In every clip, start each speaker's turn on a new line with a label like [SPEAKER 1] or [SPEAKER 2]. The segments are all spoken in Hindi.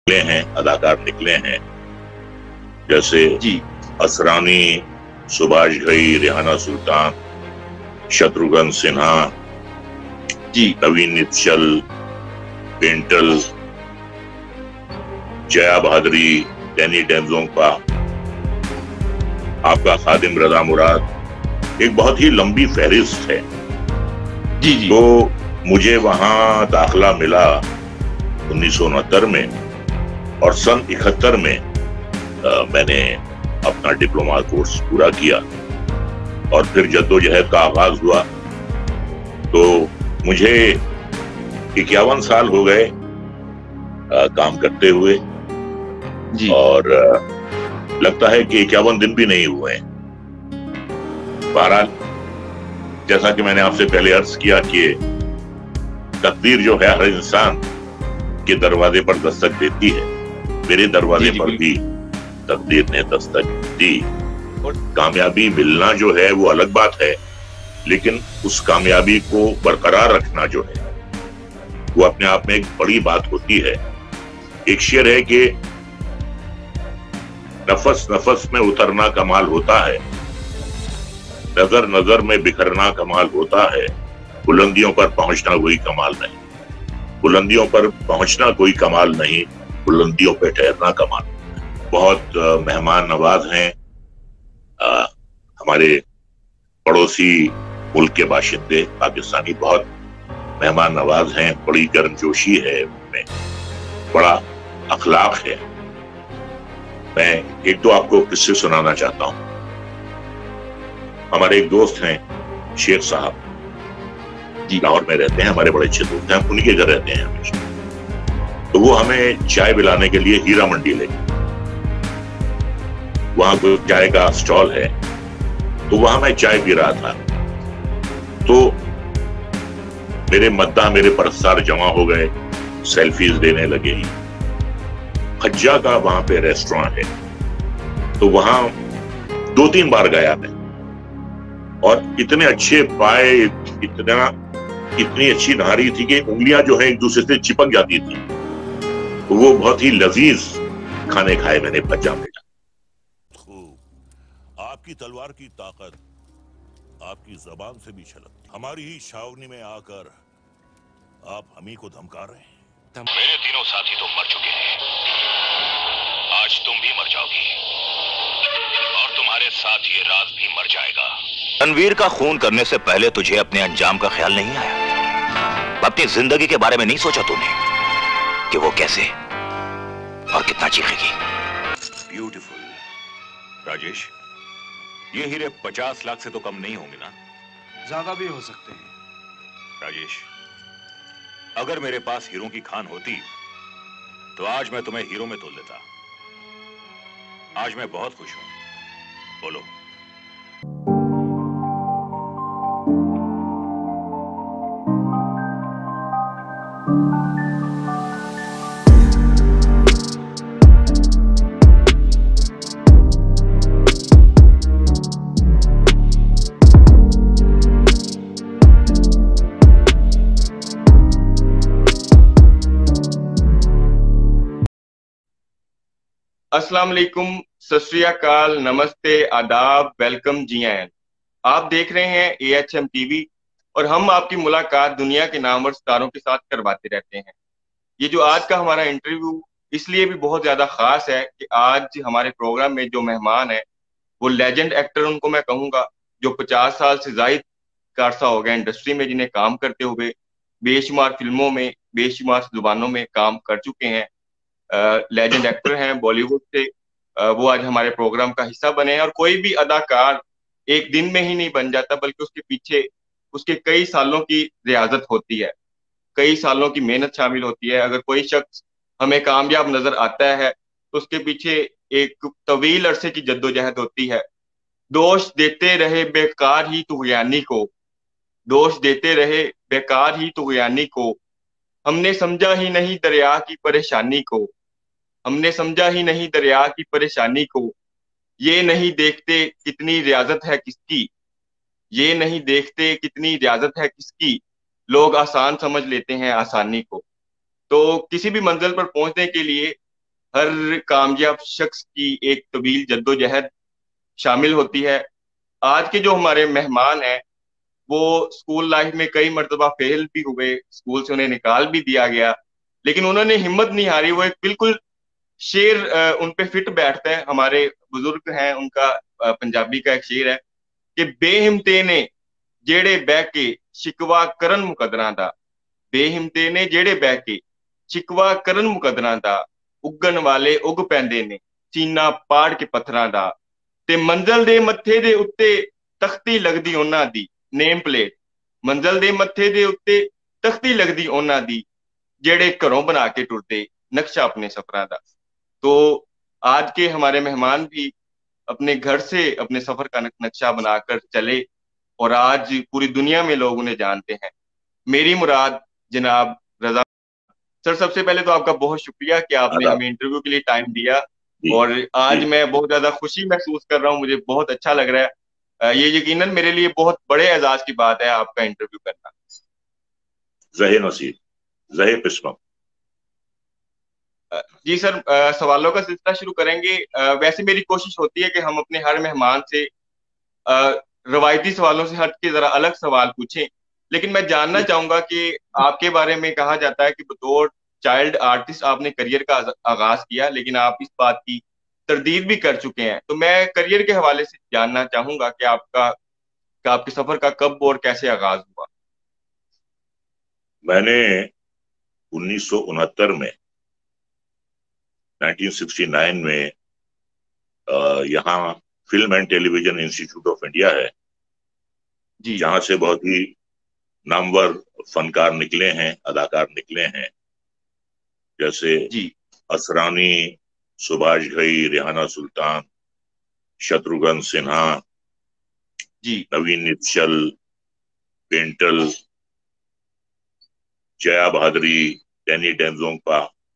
[SPEAKER 1] निकले हैं, अदाकार निकले हैं, जैसे
[SPEAKER 2] जी
[SPEAKER 1] असरानी, सुभाष घई, रेहाना सुल्तान, शत्रुघ्न सिन्हा,
[SPEAKER 2] जी
[SPEAKER 1] नवीन निश्चल, पेंटल, जया भादरी, डैनी डेंजोंगपा, आपका खादिम रजा मुराद, एक बहुत ही लंबी फहरिस्त है।
[SPEAKER 2] जी जी
[SPEAKER 1] तो मुझे वहां दाखला मिला 1969 में, और सन 71 में मैंने अपना डिप्लोमा कोर्स पूरा किया और फिर जद्दोजहद का आगाज हुआ। तो मुझे 51 साल हो गए काम करते हुए,
[SPEAKER 2] जी
[SPEAKER 1] और लगता है कि 51 दिन भी नहीं हुए हैं। बहरहाल, जैसा कि मैंने आपसे पहले अर्ज किया कि तकदीर जो है हर इंसान के दरवाजे पर दस्तक देती है, मेरे दरवाजे पर भी तकदीर ने दस्तक दी। और कामयाबी मिलना जो है वो अलग बात है, लेकिन उस कामयाबी को बरकरार रखना जो है वो अपने आप में एक बड़ी बात होती है। एक शेर है कि नफस नफस में उतरना कमाल होता है, नजर नजर में बिखरना कमाल होता है, बुलंदियों पर पहुंचना कोई कमाल नहीं। बुलंदियों पर पहुंचना कोई कमाल नहीं, बुलंदियों पे ठहरना कमाल। बहुत मेहमान नवाज हैं हमारे पड़ोसी मुल्क के बाशिंदे पाकिस्तानी, बहुत मेहमान नवाज हैं, बड़ी गर्मजोशी है उनमें, बड़ा अखलाक है। मैं एक दो आपको किस्से सुनाना चाहता हूं। हमारे एक दोस्त हैं शेख साहब, लाहौर में रहते हैं, हमारे बड़े अच्छे दोस्त हैं, हम उन्हीं के घर रहते हैं हमेशा। तो वो हमें चाय पिलाने के लिए हीरा मंडी ले गए। वहां कोई चाय का स्टॉल है, तो वहां मैं चाय पी रहा था। तो मेरे मद्दा, मेरे परस्तार जमा हो गए, सेल्फीज देने लगे। खज्जा का वहां पे रेस्टोरेंट है, तो वहां 2-3 बार गया मैं, और इतने अच्छे पाए, इतनी अच्छी नहारी थी कि उंगलियां जो है एक दूसरे से चिपक जाती थी। तो वो बहुत ही लजीज खाने खाए मैंने खज्जा में।
[SPEAKER 3] आपकी तलवार की ताकत आपकी जबान से भी छलकती। हमारी ही छावनी में आकर आप हम ही को धमका रहे हैं।
[SPEAKER 4] मेरे तीनों साथी तो मर चुके हैं, आज तुम भी मर जाओगी, और तुम्हारे साथ ये राज भी मर जाएगा। रणवीर का खून करने से पहले तुझे अपने अंजाम का ख्याल नहीं आया? अपनी जिंदगी के बारे में नहीं सोचा तूने कि वो कैसे और कितना चीखेगी?
[SPEAKER 3] ब्यूटीफुल। राजेश, ये हीरे 50 लाख से तो कम नहीं होंगे ना?
[SPEAKER 5] ज्यादा भी हो सकते हैं।
[SPEAKER 3] राजेश, अगर मेरे पास हीरों की खान होती तो आज मैं तुम्हें हीरो में तोल देता। आज मैं बहुत खुश हूं। बोलो।
[SPEAKER 2] अस्सलाम वालेकुम, सत श्री अकाल, नमस्ते, आदाब, वेलकम, जी आयन। आप देख रहे हैं AHM TV, और हम आपकी मुलाकात दुनिया के नामवर सितारों के साथ करवाते रहते हैं। ये जो आज का हमारा इंटरव्यू इसलिए भी बहुत ज्यादा खास है कि आज हमारे प्रोग्राम में जो मेहमान है वो लेजेंड एक्टर उनको मैं कहूँगा, जो 50 साल से जायद का अरसा हो गया इंडस्ट्री में, जिन्हें काम करते हुए बेशुमार फिल्मों में, बेशुमार जुबानों में काम कर चुके हैं। लेजेंड एक्टर हैं बॉलीवुड से। वो आज हमारे प्रोग्राम का हिस्सा बने हैं। और कोई भी अदाकार एक दिन में ही नहीं बन जाता, बल्कि उसके पीछे उसके कई सालों की रियाजत होती है, कई सालों की मेहनत शामिल होती है। अगर कोई शख्स हमें कामयाब नजर आता है तो उसके पीछे एक तवील अरसे की जद्दोजहद होती है। दोष देते रहे बेकार ही तुगयानी को, दोष देते रहे बेकार ही तुगयानी को, हमने समझा ही नहीं दरिया की परेशानी को, हमने समझा ही नहीं दरिया की परेशानी को, ये नहीं देखते कितनी रियाजत है किसकी, ये नहीं देखते कितनी रियाजत है किसकी, लोग आसान समझ लेते हैं आसानी को। तो किसी भी मंजिल पर पहुंचने के लिए हर कामयाब शख्स की एक तवील जद्दोजहद शामिल होती है। आज के जो हमारे मेहमान हैं वो स्कूल लाइफ में कई मर्तबा फेल भी हुए, स्कूल से उन्हें निकाल भी दिया गया, लेकिन उन्होंने हिम्मत नहीं हारी। वो एक बिल्कुल शेर उन पे फिट बैठता है। हमारे बुजुर्ग हैं, उनका पंजाबी का एक शेर है कि बेहिम्मते ने जेड़े बह के शिकवा करन मुकदरां दा, बेहिम्मते ने जेड़े बह के शिकवा करन मुकदरां दा, उगन वाले उग पैंदे ने सीना पाड़ के पत्थरां दा, ते मंਜ਼ਲ ਦੇ ਮੱਥੇ ਦੇ ਉੱਤੇ ਤਖਤੀ ਲੱਗਦੀ ਉਹਨਾਂ ਦੀ ਨੇਮ ਪਲੇਟ, ਮੰਜ਼ਲ ਦੇ ਮੱਥੇ ਦੇ ਉੱਤੇ ਤਖਤੀ ਲੱਗਦੀ ਉਹਨਾਂ ਦੀ ਜਿਹੜੇ घरों बना के टुरते नक्शा अपने सफर दा। तो आज के हमारे मेहमान भी अपने घर से अपने सफर का नक्शा बनाकर चले और आज पूरी दुनिया में लोग उन्हें जानते हैं। मेरी मुराद जनाब रजा सर, सबसे पहले तो आपका बहुत शुक्रिया कि आपने हमें इंटरव्यू के लिए टाइम दिया और आज मैं बहुत ज्यादा खुशी महसूस कर रहा हूँ, मुझे बहुत अच्छा लग रहा है। ये यकीनन मेरे लिए बहुत बड़े एजाज की बात है आपका इंटरव्यू करना।
[SPEAKER 1] ज़हे नसीब, ज़हे पिस्मम।
[SPEAKER 2] जी सर, सवालों का सिलसिला शुरू करेंगे। वैसे मेरी कोशिश होती है कि हम अपने हर मेहमान से रवायती सवालों से हट के जरा अलग सवाल पूछें, लेकिन मैं जानना चाहूंगा कि आपके बारे में कहा जाता है कि बतौर चाइल्ड आर्टिस्ट आपने करियर का आगाज किया, लेकिन आप इस बात की तरदीद भी कर चुके हैं। तो मैं करियर के हवाले से जानना चाहूंगा कि आपके सफर का कब और कैसे आगाज हुआ।
[SPEAKER 1] मैंने 1969 में 1969 में यहाँ film and television institute of India है, जहां से बहुत ही नामवर फनकार निकले हैं, अदाकार निकले हैं, जैसे असरानी, सुभाष घई, रेहाना सुल्तान, शत्रुघ्न सिन्हा, नवीन निश्चल, पेंटल, जया भादरी, डैनी डेंजोंगपा,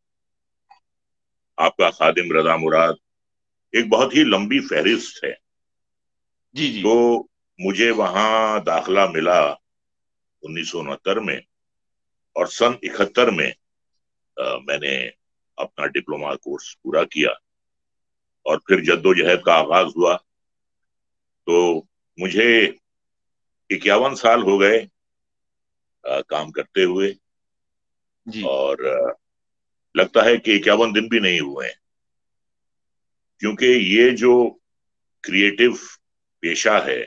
[SPEAKER 1] आपका खादिम रजा मुराद, एक बहुत ही लंबी फहरिस्त है। तो मुझे वहां दाखला मिला 1969 में और सन 71 में मैंने अपना डिप्लोमा कोर्स पूरा किया और फिर जद्दोजहद का आगाज हुआ। तो मुझे 51 साल हो गए काम करते हुए और लगता है कि 51 दिन भी नहीं हुए हैं, क्योंकि ये जो क्रिएटिव पेशा है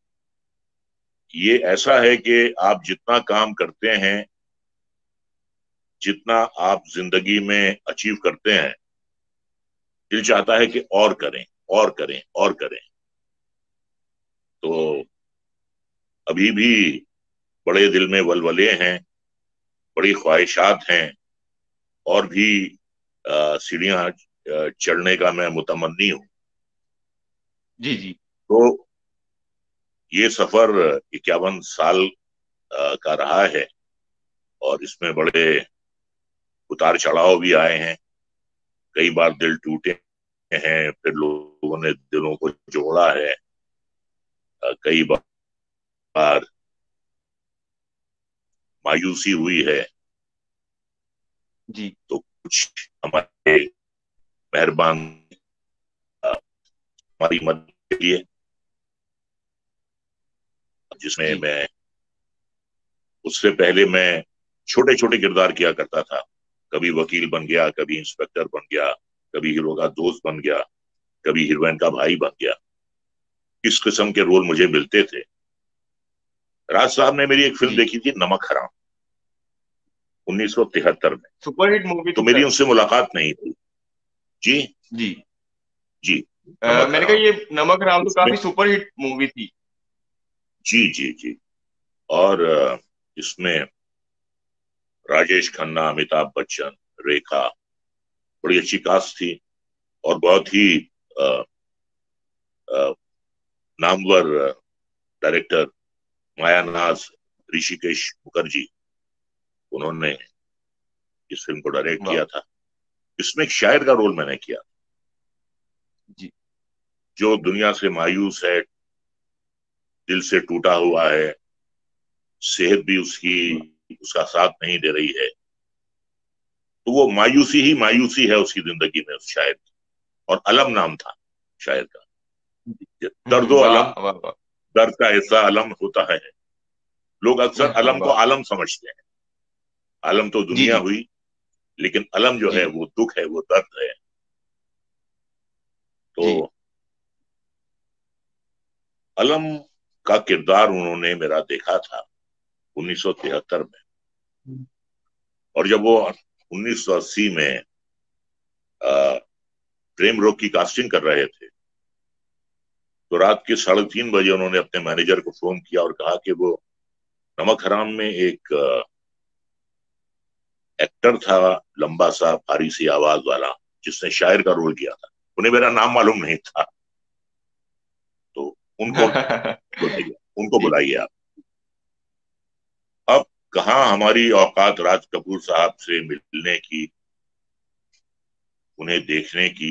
[SPEAKER 1] ये ऐसा है कि आप जितना काम करते हैं, जितना आप जिंदगी में अचीव करते हैं, दिल चाहता है कि और करें और करें और करें। तो अभी भी बड़े दिल में वलवले हैं, बड़ी ख्वाहिशात हैं और भी सीढ़ियां चढ़ने का मैं मुतमन्नी हूं।
[SPEAKER 2] जी।
[SPEAKER 1] तो ये सफर 51 साल का रहा है और इसमें बड़े उतार चढ़ाव भी आए हैं। कई बार दिल टूटे हैं, फिर लोगों ने दिलों को जोड़ा है। कई बार मायूसी हुई है। तो कुछ हमारे मेहरबान हमारी मदद के लिए, जिसमें मैं उससे पहले मैं छोटे छोटे किरदार किया करता था। कभी वकील बन गया, कभी इंस्पेक्टर बन गया, कभी हीरो का दोस्त बन गया, कभी हीरोइन का भाई बन गया। इस किस्म के रोल मुझे मिलते थे। राज साहब ने मेरी एक फिल्म देखी थी, नमक हराम, 1973 में।
[SPEAKER 2] Superhit movie.
[SPEAKER 1] तो मेरी उनसे मुलाकात नहीं थी। जी
[SPEAKER 2] जी
[SPEAKER 1] जी।
[SPEAKER 2] मैंने कहा ये नमक हराम तो काफी सुपरहिट मूवी थी।
[SPEAKER 1] जी जी जी। और इसमें राजेश खन्ना, अमिताभ बच्चन, रेखा, बड़ी अच्छी कास्ट थी और बहुत ही नामवर डायरेक्टर मायानाज ऋषिकेश मुखर्जी, उन्होंने इस फिल्म को डायरेक्ट किया था। इसमें एक शायर का रोल मैंने किया
[SPEAKER 2] जी,
[SPEAKER 1] जो दुनिया से मायूस है, दिल से टूटा हुआ है, सेहत भी उसका साथ नहीं दे रही है। तो वो मायूसी ही मायूसी है उसकी जिंदगी में, उस शायर की। और अलम नाम था शायर का, दर्दो
[SPEAKER 2] वाह
[SPEAKER 1] अलम,
[SPEAKER 2] वाह वाह।
[SPEAKER 1] दर्द का हिस्सा अलम होता है। लोग अक्सर अलम को
[SPEAKER 2] वाह।
[SPEAKER 1] आलम समझते हैं। आलम तो
[SPEAKER 2] जी
[SPEAKER 1] दुनिया
[SPEAKER 2] जी
[SPEAKER 1] हुई, लेकिन अलम जो
[SPEAKER 2] जी
[SPEAKER 1] है
[SPEAKER 2] जी
[SPEAKER 1] वो दुख है, वो दर्द है। तो
[SPEAKER 2] जी।
[SPEAKER 1] अलम का किरदार उन्होंने मेरा देखा था 1973 में। और जब वो 1980 में प्रेम रोग की कास्टिंग कर रहे थे, तो रात के 3:30 बजे उन्होंने अपने मैनेजर को फोन किया और कहा कि वो नमक हराम में एक एक्टर था, लंबा सा भारी सी आवाज वाला, जिसने शायर का रोल किया था। उन्हें मेरा नाम मालूम नहीं था, तो उनको बुलाइए, उनको
[SPEAKER 2] जी
[SPEAKER 1] बुलाइए आप। अब कहाँ हमारी औकात राज कपूर साहब से मिलने की, उन्हें देखने की।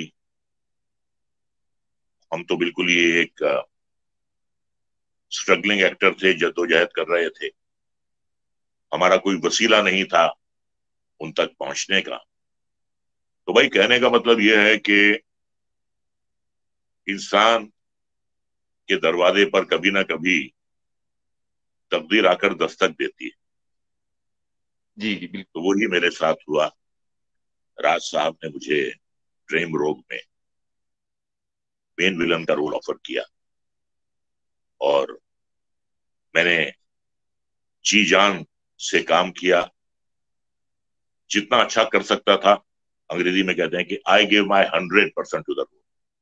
[SPEAKER 1] हम तो बिल्कुल ही एक स्ट्रगलिंग एक्टर थे, जद्दोजहद कर रहे थे। हमारा कोई वसीला नहीं था उन तक पहुंचने का। तो भाई, कहने का मतलब यह है कि इंसान के दरवाजे पर कभी ना कभी तकदीर आकर दस्तक देती है।
[SPEAKER 2] जी जी बिल्कुल।
[SPEAKER 1] तो वही मेरे साथ हुआ। राज साहब ने मुझे प्रेम रोग में मेन विलन का रोल ऑफर किया, और मैंने जी जान से काम किया, जितना अच्छा कर सकता था। अंग्रेजी में कहते हैं कि I give my 100% to the role,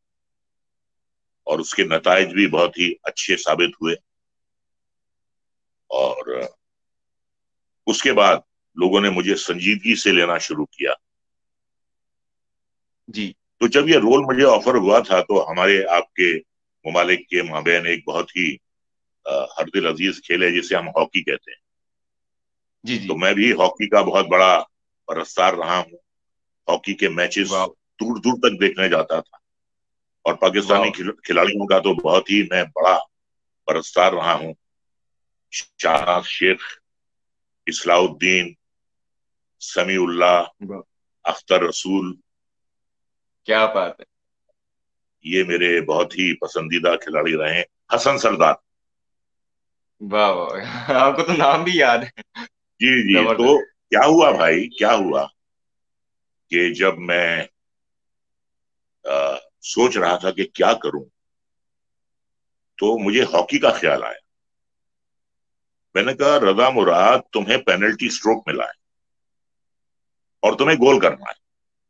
[SPEAKER 1] और उसके नतायज भी बहुत ही अच्छे साबित हुए। और उसके बाद लोगों ने मुझे संजीदगी से लेना शुरू किया।
[SPEAKER 2] जी
[SPEAKER 1] तो जब ये रोल मुझे ऑफर हुआ था, तो हमारे आपके ममालिक के माबैन एक बहुत ही हर दिल अजीज खेल है, जिसे हम हॉकी कहते हैं।
[SPEAKER 2] जी
[SPEAKER 1] तो
[SPEAKER 2] जी।
[SPEAKER 1] मैं भी हॉकी का बहुत बड़ा परस्तार रहा हूँ। हॉकी के मैचेस
[SPEAKER 2] वाह
[SPEAKER 1] दूर दूर तक देखने जाता था, और पाकिस्तानी
[SPEAKER 2] वाह।
[SPEAKER 1] खिलाड़ियों का तो बहुत ही मैं बड़ा परस्तार रहा हूँ। शाहनाज शेख, इस्लाउद्दीन, समीउल्लाह,
[SPEAKER 2] वाह,
[SPEAKER 1] अख्तर रसूल,
[SPEAKER 2] क्या बात है।
[SPEAKER 1] ये मेरे बहुत ही पसंदीदा खिलाड़ी रहे हैं। हसन सरदार।
[SPEAKER 2] वाह वाह। आपको तो नाम भी याद है।
[SPEAKER 1] जी जी। तो
[SPEAKER 2] जबरदस्त।
[SPEAKER 1] क्या हुआ भाई, क्या हुआ कि जब मैं सोच रहा था कि क्या करूं, तो मुझे हॉकी का ख्याल आया। मैंने कहा, रजा मुराद, तुम्हें पेनल्टी स्ट्रोक मिला है और तुम्हें गोल करना है।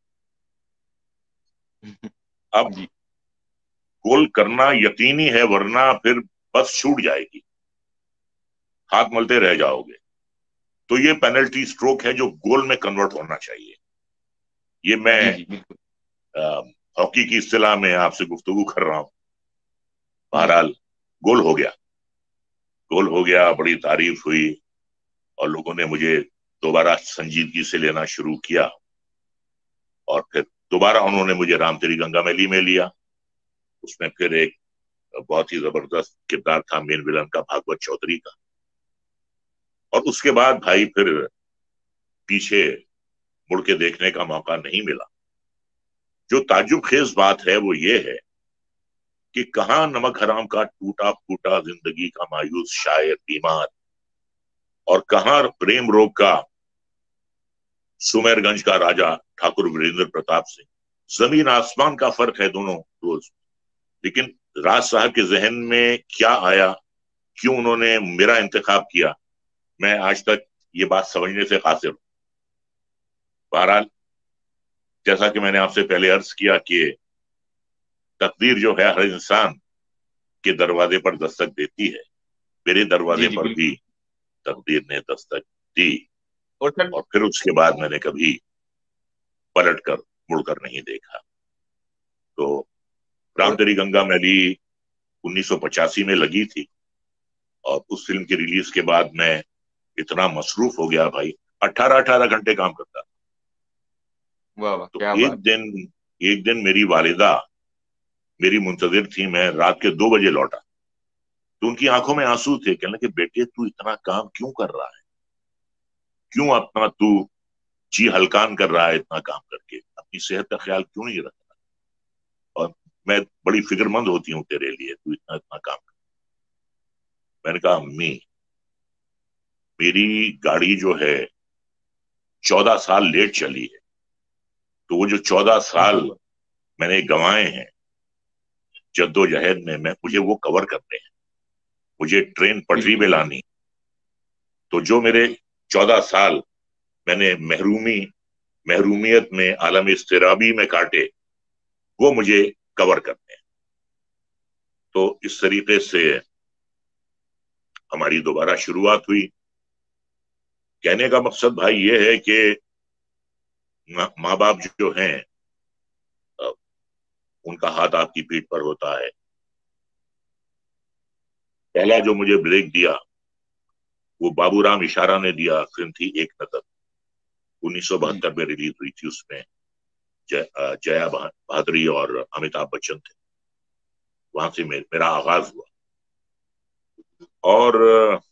[SPEAKER 1] अब
[SPEAKER 2] जी
[SPEAKER 1] गोल करना यकीनी है, वरना फिर बस छूट जाएगी, हाथ मलते रह जाओगे। तो ये पेनल्टी स्ट्रोक है जो गोल में कन्वर्ट होना चाहिए। ये
[SPEAKER 2] जी
[SPEAKER 1] मैं
[SPEAKER 2] जी बिल्कुल।
[SPEAKER 1] हॉकी की इस्तिलाह में आपसे गुफ्तगू कर रहा हूं।
[SPEAKER 2] जी जी
[SPEAKER 1] बहरहाल, गोल हो गया। गोल हो गया, बड़ी तारीफ हुई, और लोगों ने मुझे दोबारा संजीदगी से लेना शुरू किया। और फिर दोबारा उन्होंने मुझे राम तेरी गंगा मैली में लिया। उसमें फिर एक बहुत ही जबरदस्त किरदार था मेन विलन का, भागवत चौधरी का। और उसके बाद भाई फिर पीछे मुड़ के देखने का मौका नहीं मिला। जो ताज्जुब खेज बात है वो ये है कि कहां नमक हराम का टूटा फूटा जिंदगी का मायूस शायर बीमार, और कहां प्रेम रोग का सुमेरगंज का राजा ठाकुर वीरेंद्र प्रताप सिंह। जमीन आसमान का फर्क है दोनों रोज। लेकिन राज साहब के जहन में क्या आया, क्यों उन्होंने मेरा इंतखाब किया, मैं आज तक ये बात समझने से कासिर हूं। बहरहाल, जैसा कि मैंने आपसे पहले अर्ज किया कि तकदीर जो है हर इंसान के दरवाजे पर दस्तक देती है। मेरे
[SPEAKER 2] जी
[SPEAKER 1] दरवाजे
[SPEAKER 2] जी
[SPEAKER 1] पर
[SPEAKER 2] बिल्कुल।
[SPEAKER 1] भी तकदीर ने दस्तक दी,
[SPEAKER 2] और सर।
[SPEAKER 1] और फिर उसके बाद मैंने कभी पलट कर मुड़कर नहीं देखा। तो राम
[SPEAKER 2] और
[SPEAKER 1] तेरी गंगा मैली 1985 में लगी थी, और उस फिल्म की रिलीज के बाद मैं इतना मसरूफ हो गया भाई, 18-18 घंटे काम करता।
[SPEAKER 2] वाह वाह,
[SPEAKER 1] तो
[SPEAKER 2] क्या
[SPEAKER 1] एक
[SPEAKER 2] बात।
[SPEAKER 1] दिन एक दिन मेरी वालिदा मेरी मुंतजिर थी। मैं रात के 2 बजे लौटा, तो उनकी आंखों में आंसू थे। कहने लगे, बेटे तू इतना काम क्यों कर रहा है, क्यों अपना तू जी हलकान कर रहा है इतना काम करके, अपनी सेहत का ख्याल क्यों नहीं रखता? और मैं बड़ी फिक्रमंद होती हूँ तेरे लिए, तू इतना इतना काम कर। मैंने कहा अम्मी, मेरी गाड़ी जो है 14 साल लेट चली है, तो वो जो 14 साल मैंने गंवाए हैं जद्दोजहद में, मैं मुझे वो कवर करने हैं, मुझे ट्रेन पटरी पे लानी। तो जो मेरे 14 साल मैंने महरूमियत में, आलम इस्तिराबी में काटे, वो मुझे कवर करने हैं। तो इस तरीके से हमारी दोबारा शुरुआत हुई। कहने का मकसद भाई ये है कि माँ बाप जो हैं, उनका हाथ आपकी पीठ पर होता है। पहला जो मुझे ब्रेक दिया वो बाबूराम इशारा ने दिया। फिल्म थी एक नजर, 1972 में रिलीज हुई थी। उसमें जया भादुरी और अमिताभ बच्चन थे। वहां से मेरा आगाज हुआ। और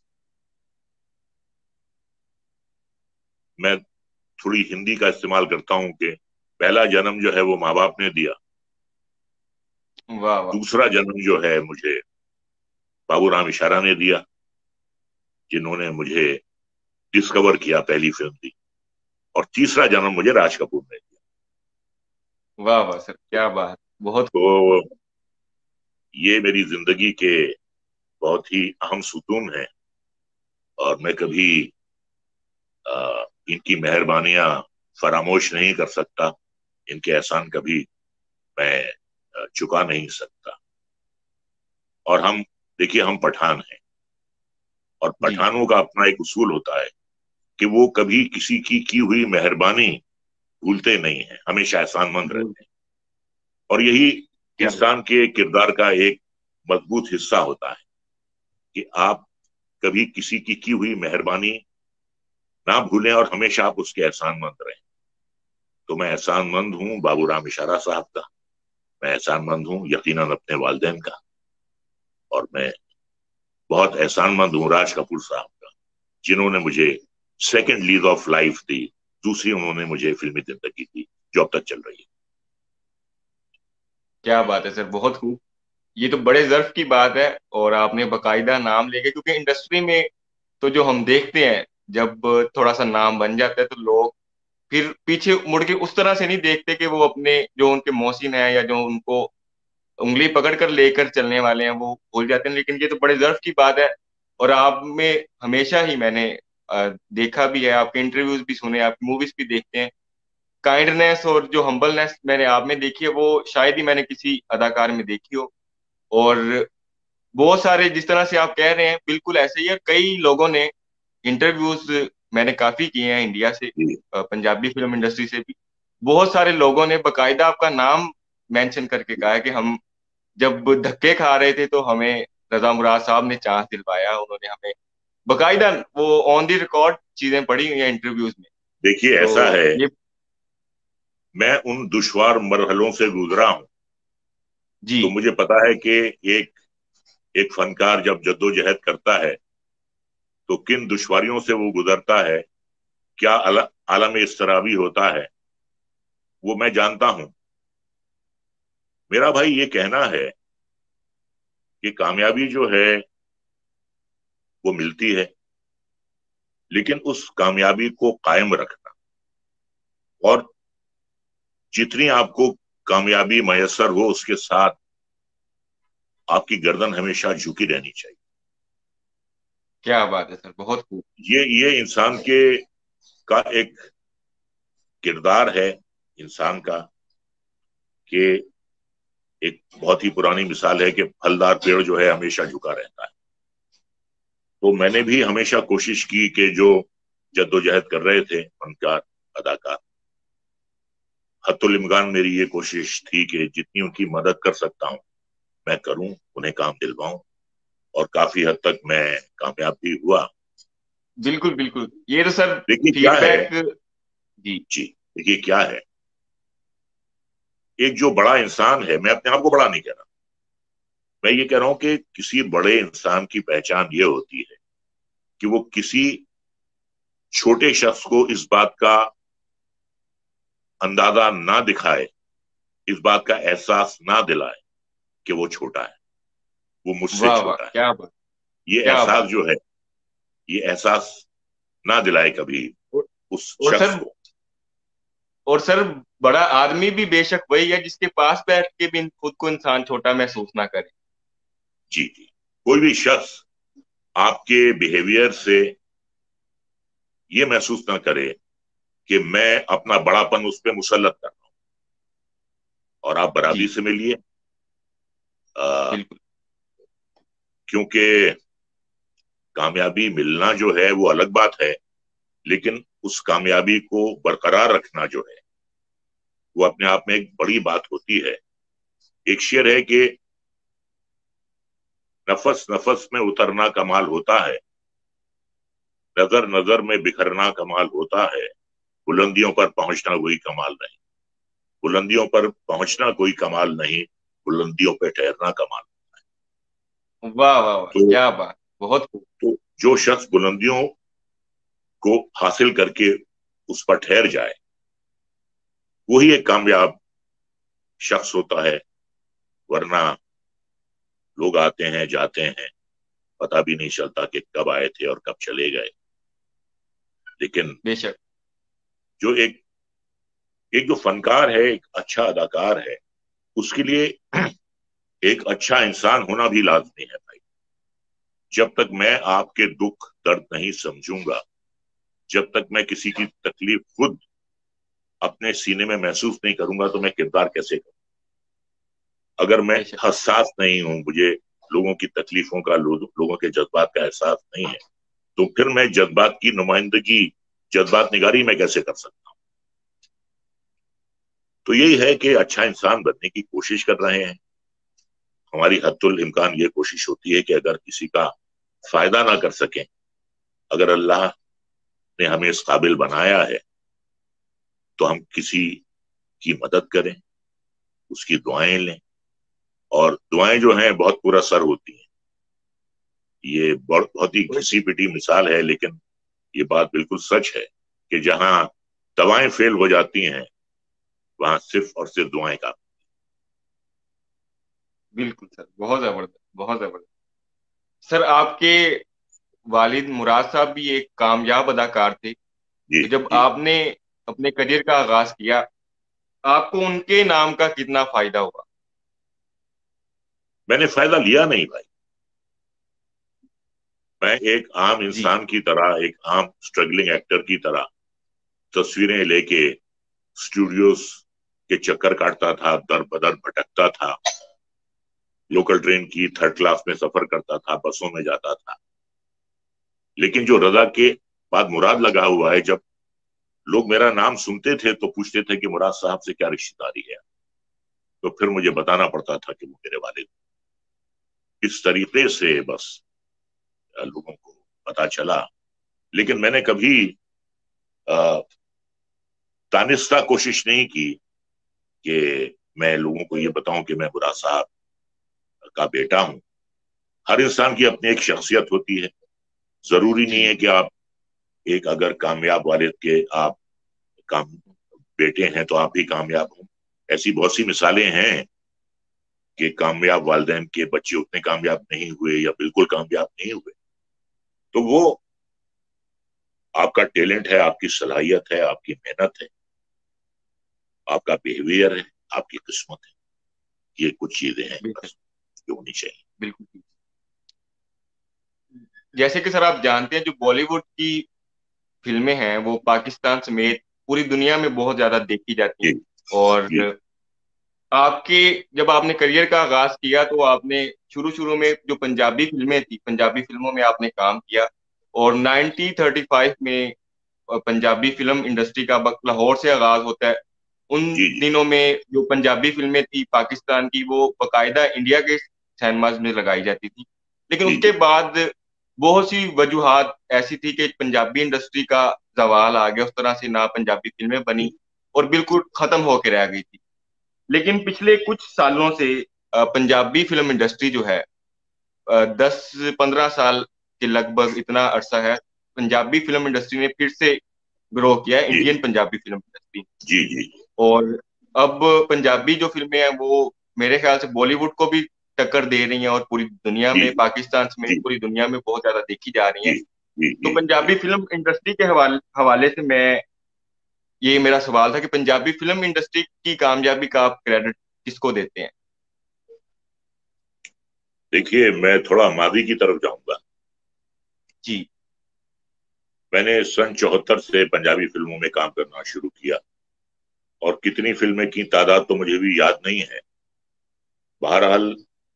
[SPEAKER 1] मैं थोड़ी हिंदी का इस्तेमाल करता हूं कि पहला जन्म जो है वो माँ बाप ने दिया।
[SPEAKER 2] वाह वाह।
[SPEAKER 1] दूसरा जन्म जो है मुझे बाबूराम इशारा ने दिया, जिन्होंने मुझे डिस्कवर किया, पहली फिल्म दी। और तीसरा जन्म मुझे राज कपूर ने दिया।
[SPEAKER 2] वाह वाह सर, क्या बात, बहुत।
[SPEAKER 1] तो ये मेरी जिंदगी के बहुत ही अहम सुतून है, और मैं कभी इनकी मेहरबानियां फरामोश नहीं कर सकता। इनके एहसान कभी मैं चुका नहीं सकता। और हम देखिए, हम पठान हैं, और पठानों का अपना एक उसूल होता है कि वो कभी किसी की हुई मेहरबानी भूलते नहीं है, हमेशा एहसानमंद रहते हैं। और यही इंसान के किरदार का एक मजबूत हिस्सा होता है कि आप कभी किसी की हुई मेहरबानी ना भूलें और हमेशा आप उसके एहसानमंद रहें। तो मैं एहसानमंद हूं बाबूराम इशारा साहब का, मैं एहसानमंद हूं यकीनन अपने वालिदैन का, और मैं बहुत एहसानमंद हूं राज कपूर साहब का, जिन्होंने मुझे सेकंड लीज ऑफ लाइफ दी। दूसरी उन्होंने मुझे फिल्मी जिंदगी दी जो अब तक चल रही है।
[SPEAKER 2] क्या बात है सर, बहुत खूब। ये तो बड़े जर्फ की बात है, और आपने बकायदा नाम लेके, क्योंकि इंडस्ट्री में तो जो हम देखते हैं, जब थोड़ा सा नाम बन जाता है तो लोग फिर पीछे मुड़ के उस तरह से नहीं देखते कि वो अपने जो उनके मोहसिन है या जो उनको उंगली पकड़ कर लेकर चलने वाले हैं वो भूल जाते हैं। लेकिन ये तो बड़े जर्फ की बात है। और आप में हमेशा ही मैंने देखा भी है, आपके इंटरव्यूज भी सुने, आपकी मूवीज भी देखते हैं। काइंडनेस और जो हम्बलनेस मैंने आप में देखी है, वो शायद ही मैंने किसी अदाकार में देखी हो। और बहुत सारे जिस तरह से आप कह रहे हैं, बिल्कुल ऐसे ही है। कई लोगों ने इंटरव्यूज मैंने काफी किए हैं इंडिया से, पंजाबी फिल्म इंडस्ट्री से भी। बहुत सारे लोगों ने बकायदा आपका नाम मेंशन करके कहा है कि हम जब धक्के खा रहे थे तो हमें रजा मुराद साहब ने चांस दिलवाया। उन्होंने हमें बकायदा वो ऑन दी रिकॉर्ड चीजें पड़ी हुई हैं इंटरव्यूज में।
[SPEAKER 1] देखिए,
[SPEAKER 2] तो
[SPEAKER 1] ऐसा है,
[SPEAKER 2] ये
[SPEAKER 1] मैं उन दुश्वार मरहलों से गुजरा हूं।
[SPEAKER 2] जी
[SPEAKER 1] तो मुझे पता है कि एक एक फनकार जब जद्दोजहद करता है तो किन दुश्वारियों से वो गुजरता है, क्या आलम इस्तराबी होता है, वो मैं जानता हूं। मेरा भाई ये कहना है कि कामयाबी जो है वो मिलती है, लेकिन उस कामयाबी को कायम रखना, और जितनी आपको कामयाबी मयसर हो उसके साथ आपकी गर्दन हमेशा झुकी रहनी चाहिए।
[SPEAKER 2] क्या बात है सर, बहुत खूब।
[SPEAKER 1] ये इंसान के का एक किरदार है, इंसान का, कि एक बहुत ही पुरानी मिसाल है कि फलदार पेड़ जो है हमेशा झुका रहता है। तो मैंने भी हमेशा कोशिश की कि जो जद्दोजहद कर रहे थे फनकार, अदाकार, हत्तुल इम्कान मेरी ये कोशिश थी कि जितनी उनकी मदद कर सकता हूं मैं करूं, उन्हें काम दिलवाऊं, और काफी हद तक मैं कामयाब भी हुआ।
[SPEAKER 2] बिल्कुल बिल्कुल। ये तो सर
[SPEAKER 1] देखिए क्या है,
[SPEAKER 2] फीडबैक। जी
[SPEAKER 1] जी देखिए क्या है, एक जो बड़ा इंसान है, मैं अपने आप को बड़ा नहीं कह रहा, मैं ये कह रहा हूं कि किसी बड़े इंसान की पहचान ये होती है कि वो किसी छोटे शख्स को इस बात का अंदाजा ना दिखाए, इस बात का एहसास ना दिलाए कि वो छोटा है, वो मुझसे
[SPEAKER 2] वाह वाह,
[SPEAKER 1] छोटा है।
[SPEAKER 2] क्या बात,
[SPEAKER 1] ये
[SPEAKER 2] क्या
[SPEAKER 1] एहसास
[SPEAKER 2] बात।
[SPEAKER 1] जो है, ये एहसास ना दिलाए कभी
[SPEAKER 2] और,
[SPEAKER 1] उस
[SPEAKER 2] और
[SPEAKER 1] शख्स
[SPEAKER 2] सर,
[SPEAKER 1] को।
[SPEAKER 2] और सर, बड़ा आदमी भी बेशक वही है जिसके पास बैठ के भी खुद को इंसान छोटा महसूस ना करे।
[SPEAKER 1] जी जी, कोई भी शख्स आपके बिहेवियर से ये महसूस ना करे कि मैं अपना बड़ापन उस पर मुसल्लत कर रहा हूं, और आप
[SPEAKER 2] जी
[SPEAKER 1] बराबरी से मिलिए।
[SPEAKER 2] बिल्कुल।
[SPEAKER 1] क्योंकि कामयाबी मिलना जो है वो अलग बात है, लेकिन उस कामयाबी को बरकरार रखना जो है वो अपने आप में एक बड़ी बात होती है। एक शेर है कि नफस नफस में उतरना कमाल होता है, नजर नजर में बिखरना कमाल होता है, बुलंदियों पर पहुंचना कोई कमाल नहीं। बुलंदियों पर पहुंचना कोई कमाल नहीं, बुलंदियों पर ठहरना कमाल।
[SPEAKER 2] वाह वाह वाह,
[SPEAKER 1] तो,
[SPEAKER 2] क्या बात, बहुत खूब।
[SPEAKER 1] तो जो शख्स बुलंदियों को हासिल करके उस पर ठहर जाए, वही एक कामयाब शख्स होता है। वरना लोग आते हैं जाते हैं, पता भी नहीं चलता कि कब आए थे और कब चले गए। लेकिन
[SPEAKER 2] बेशक।
[SPEAKER 1] जो एक एक जो फनकार है, एक अच्छा अदाकार है, उसके लिए एक अच्छा इंसान होना भी लाजमी है भाई। जब तक मैं आपके दुख दर्द नहीं समझूंगा, जब तक मैं किसी की तकलीफ खुद अपने सीने में महसूस नहीं करूंगा, तो मैं किरदार कैसे करूं? अगर मैं
[SPEAKER 2] बेशक।
[SPEAKER 1] हसास नहीं हूं, मुझे लोगों की तकलीफों का, लोगों के जज्बात का एहसास नहीं है, तो फिर मैं जज्बात की नुमाइंदगी, जज्बात निगारी में कैसे कर सकता हूं? तो यही है कि अच्छा इंसान बनने की कोशिश कर रहे हैं। हमारी हद्दुल इम्कान ये कोशिश होती है कि अगर किसी का फायदा ना कर सकें, अगर अल्लाह ने हमें इस काबिल बनाया है, तो हम किसी की मदद करें, उसकी दुआएं लें। और दुआएं जो हैं बहुत पूरा सर होती हैं। ये बहुत ही घिसी पिटी मिसाल है, लेकिन ये बात बिल्कुल सच है कि जहां दवाएं फेल हो जाती हैं, वहां सिर्फ और सिर्फ दुआएं का।
[SPEAKER 2] बिल्कुल सर, बहुत जबरदस्त, बहुत जबरदस्त। सर, आपके वालिद मुराद साहब भी एक कामयाब अदाकार थे।
[SPEAKER 1] जी
[SPEAKER 2] तो जब
[SPEAKER 1] जी।
[SPEAKER 2] आपने अपने करियर का आगाज किया, आपको उनके नाम का कितना फायदा हुआ?
[SPEAKER 1] मैंने फायदा लिया नहीं भाई। मैं एक आम
[SPEAKER 2] जी
[SPEAKER 1] इंसान की तरह, एक आम स्ट्रगलिंग एक्टर की तरह तस्वीरें लेके स्टूडियोज के चक्कर काटता था, दर बदर भटकता था, लोकल ट्रेन की थर्ड क्लास में सफर करता था, बसों में जाता था। लेकिन जो रजा के बाद मुराद लगा हुआ है, जब लोग मेरा नाम सुनते थे तो पूछते थे कि मुराद साहब से क्या रिश्तेदारी है, तो फिर मुझे बताना पड़ता था कि वो मेरे वालिद। इस तरीके से बस लोगों को पता चला। लेकिन मैंने कभी दानिस्ता कोशिश नहीं की कि मैं लोगों को ये बताऊं कि मैं मुराद साहब का बेटा हूं। हर इंसान की अपनी एक शख्सियत होती है। जरूरी नहीं
[SPEAKER 2] जी
[SPEAKER 1] है कि आप एक अगर कामयाब वालिद के आप काम बेटे हैं तो आप भी कामयाब हों। ऐसी बहुत सी मिसालें हैं कि कामयाब वालिदैन के बच्चे उतने कामयाब नहीं हुए या बिल्कुल कामयाब नहीं हुए। तो वो आपका टैलेंट है, आपकी सलाहियत है, आपकी मेहनत है, आपका बिहेवियर है, आपकी किस्मत है। ये कुछ चीजें हैं
[SPEAKER 2] बिल्कुल,
[SPEAKER 1] बस जो होनी चाहिए।
[SPEAKER 2] बिल्कुल। जैसे कि सर, आप जानते हैं जो बॉलीवुड की फिल्में हैं वो पाकिस्तान समेत पूरी दुनिया में बहुत ज्यादा देखी जाती
[SPEAKER 1] जी
[SPEAKER 2] हैं। और
[SPEAKER 1] जी
[SPEAKER 2] आपके जब आपने करियर का आगाज किया तो आपने शुरू शुरू में जो पंजाबी फिल्में थी, पंजाबी फिल्मों में आपने काम किया। और 1935 में पंजाबी फिल्म इंडस्ट्री का लाहौर से आगाज होता है। उन
[SPEAKER 1] जी जी
[SPEAKER 2] दिनों में जो पंजाबी फिल्में थी पाकिस्तान की, वो बाकायदा इंडिया के सिनेमाज में लगाई जाती थी। लेकिन
[SPEAKER 1] जी
[SPEAKER 2] उसके
[SPEAKER 1] जी
[SPEAKER 2] बाद बहुत सी वजूहात ऐसी थी कि पंजाबी इंडस्ट्री का जवाल आ गया, उस तरह से ना पंजाबी फिल्में बनी
[SPEAKER 1] जी
[SPEAKER 2] और बिल्कुल खत्म होकर रह गई थी। लेकिन पिछले कुछ सालों से पंजाबी फिल्म इंडस्ट्री जो है, 10-15 साल के लगभग इतना अरसा है, पंजाबी फिल्म इंडस्ट्री ने फिर से ग्रो किया है,
[SPEAKER 1] जी
[SPEAKER 2] इंडियन पंजाबी फिल्म इंडस्ट्री।
[SPEAKER 1] जी जी
[SPEAKER 2] और अब पंजाबी जो फिल्में हैं वो मेरे ख्याल से बॉलीवुड को भी टक्कर दे रही हैं, और पूरी दुनिया
[SPEAKER 1] जी
[SPEAKER 2] में, पाकिस्तान समेत
[SPEAKER 1] जी
[SPEAKER 2] पूरी दुनिया में बहुत ज्यादा देखी जा रही हैं।
[SPEAKER 1] जी जी
[SPEAKER 2] तो
[SPEAKER 1] जी जी।
[SPEAKER 2] पंजाबी फिल्म इंडस्ट्री के हवाले से मैं, ये मेरा सवाल था कि पंजाबी फिल्म इंडस्ट्री की कामयाबी का आप क्रेडिट किसको देते हैं?
[SPEAKER 1] देखिए, मैं थोड़ा मादी की तरफ जाऊंगा।
[SPEAKER 2] जी
[SPEAKER 1] मैंने सन 74 से पंजाबी फिल्मों में काम करना शुरू किया, और कितनी फिल्में की तादाद तो मुझे भी याद नहीं है। बहरहाल,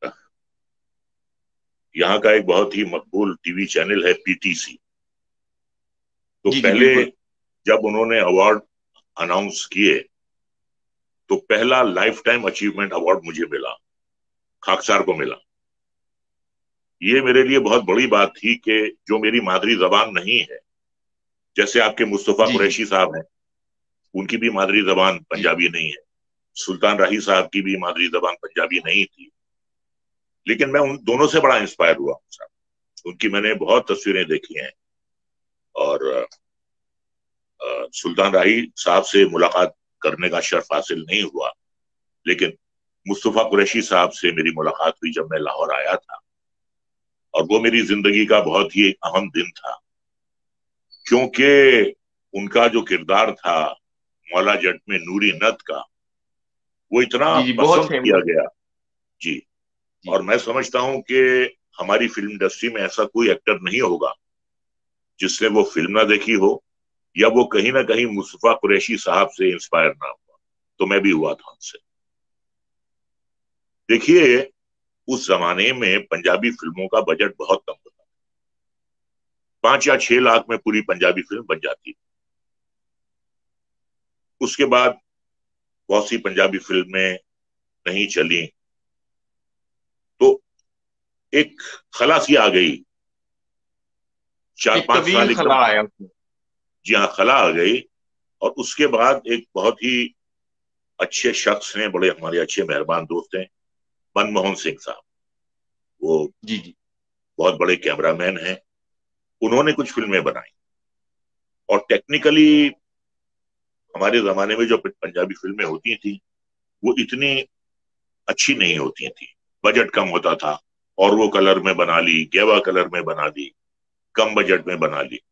[SPEAKER 1] यहाँ का एक बहुत ही मकबूल टीवी चैनल है पीटीसी। तो
[SPEAKER 2] जी जी
[SPEAKER 1] पहले
[SPEAKER 2] बिल्कुल।
[SPEAKER 1] जब उन्होंने अवार्ड अनाउंस किए, तो पहला लाइफ टाइम अचीवमेंट अवार्ड मुझे मिला, खाकसार को मिला। ये मेरे लिए बहुत बड़ी बात थी कि जो मेरी मादरी जबान नहीं है, जैसे आपके मुस्तफा
[SPEAKER 2] जी जी
[SPEAKER 1] कुरैशी साहब हैं, उनकी भी मादरी जबान
[SPEAKER 2] जी
[SPEAKER 1] पंजाबी नहीं है। सुल्तान राही साहब की भी मादरी जबान पंजाबी नहीं थी। लेकिन मैं उन दोनों से बड़ा इंस्पायर हुआ हूं साहब। उनकी मैंने बहुत तस्वीरें देखी हैं, और सुल्तान राही साहब से मुलाकात करने का शर्फ हासिल नहीं हुआ, लेकिन मुस्तफा कुरैशी साहब से मेरी मुलाकात हुई जब मैं लाहौर आया था। और वो मेरी जिंदगी का बहुत ही अहम दिन था, क्योंकि उनका जो किरदार था मौला जट में नूरी नद का, वो इतना
[SPEAKER 2] जी जी बहुत
[SPEAKER 1] पसंद किया
[SPEAKER 2] फेमस।
[SPEAKER 1] गया। जी।
[SPEAKER 2] जी
[SPEAKER 1] और मैं समझता हूं कि हमारी फिल्म इंडस्ट्री में ऐसा कोई एक्टर नहीं होगा जिसने वो फिल्म ना देखी हो, या वो कहीं ना कहीं मुस्तफा कुरैशी साहब से इंस्पायर ना हुआ। तो मैं भी हुआ था उनसे। देखिए, उस जमाने में पंजाबी फिल्मों का बजट बहुत कम होता, 5 या 6 लाख में पूरी पंजाबी फिल्म बन जाती थी। उसके बाद बहुत सी पंजाबी फिल्में नहीं चली, तो एक खलासी आ गई, चार
[SPEAKER 2] एक
[SPEAKER 1] पांच
[SPEAKER 2] तवील
[SPEAKER 1] साल एकदम।
[SPEAKER 2] खला आया उसमें।
[SPEAKER 1] जी हाँ, खला आ गई। और उसके बाद एक बहुत ही अच्छे शख्स हैं, बड़े हमारे अच्छे मेहरबान दोस्त हैं, मनमोहन सिंह साहब। वो
[SPEAKER 2] जी जी
[SPEAKER 1] बहुत बड़े कैमरामैन हैं। उन्होंने कुछ फिल्में बनाई, और टेक्निकली हमारे जमाने में जो पंजाबी फिल्में होती थी वो इतनी अच्छी नहीं होती थी। बजट कम होता था, और वो कलर में बना ली, गेवा कलर में बना ली, कम बजट में बना ली।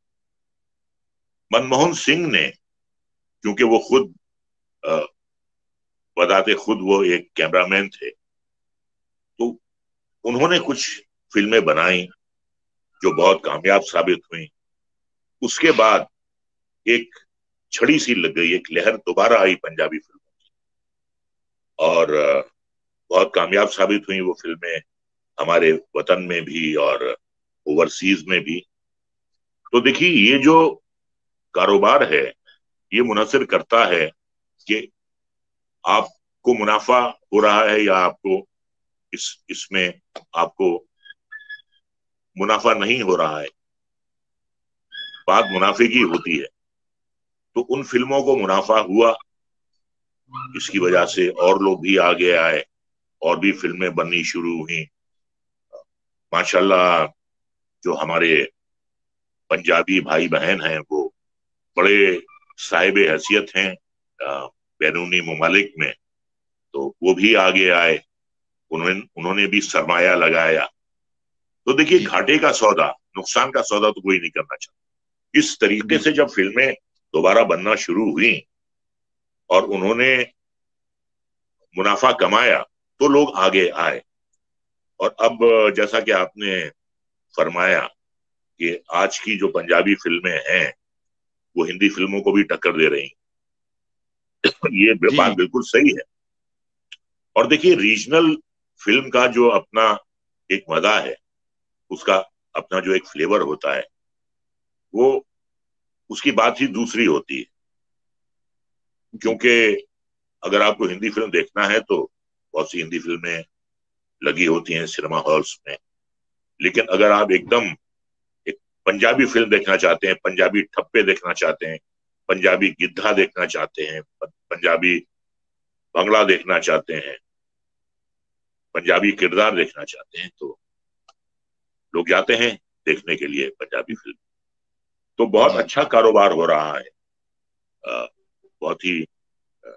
[SPEAKER 1] मनमोहन सिंह ने, क्योंकि वो खुद अ, बताते खुद वो एक कैमरामैन थे, तो उन्होंने कुछ फिल्में बनाई जो बहुत कामयाब साबित हुई। उसके बाद एक छड़ी सी लग गई, एक लहर दोबारा आई पंजाबी फिल्मों की, और बहुत कामयाब साबित हुई वो फिल्में, हमारे वतन में भी और ओवरसीज में भी। तो देखिए, ये जो कारोबार है, ये मुनहसर करता है कि आपको मुनाफा हो रहा है या आपको इसमें आपको मुनाफा नहीं हो रहा है। बात मुनाफे की होती है। तो उन फिल्मों को मुनाफा हुआ, इसकी वजह से और लोग भी आगे आए, और भी फिल्में बननी शुरू हुई। माशाल्लाह, जो हमारे पंजाबी भाई बहन हैं वो बड़े साहिब हैसियत हैं बैरूनी ममालिक में, तो वो भी आगे आए। उन्होंने भी सरमाया लगाया। तो देखिए,
[SPEAKER 2] जी
[SPEAKER 1] घाटे का सौदा, नुकसान का सौदा तो कोई नहीं करना चाहता। इस तरीके से
[SPEAKER 2] बिल्कुल।
[SPEAKER 1] जब फिल्में दोबारा बनना शुरू हुई और उन्होंने मुनाफा कमाया, तो लोग आगे आए। और अब जैसा कि आपने फरमाया कि आज की जो पंजाबी फिल्में हैं वो हिंदी फिल्मों को भी टक्कर दे रही हैं, ये
[SPEAKER 2] जी
[SPEAKER 1] बात
[SPEAKER 2] जी
[SPEAKER 1] बिल्कुल सही है। और देखिए, रीजनल फिल्म का जो अपना एक मजा है, उसका अपना जो एक फ्लेवर होता है, वो उसकी बात ही दूसरी होती है।
[SPEAKER 2] जी
[SPEAKER 1] क्योंकि अगर आपको हिंदी फिल्म देखना है तो बहुत सी हिंदी फिल्में लगी होती हैं सिनेमा हॉल्स में। लेकिन अगर आप एकदम एक पंजाबी फिल्म देखना चाहते हैं, पंजाबी ठप्पे देखना चाहते हैं, पंजाबी गिद्धा देखना चाहते हैं, पंजाबी भंगड़ा देखना चाहते हैं, पंजाबी किरदार देखना चाहते हैं, तो लोग जाते हैं देखने के लिए पंजाबी फिल्म। तो बहुत
[SPEAKER 2] जी
[SPEAKER 1] अच्छा कारोबार हो रहा है। बहुत ही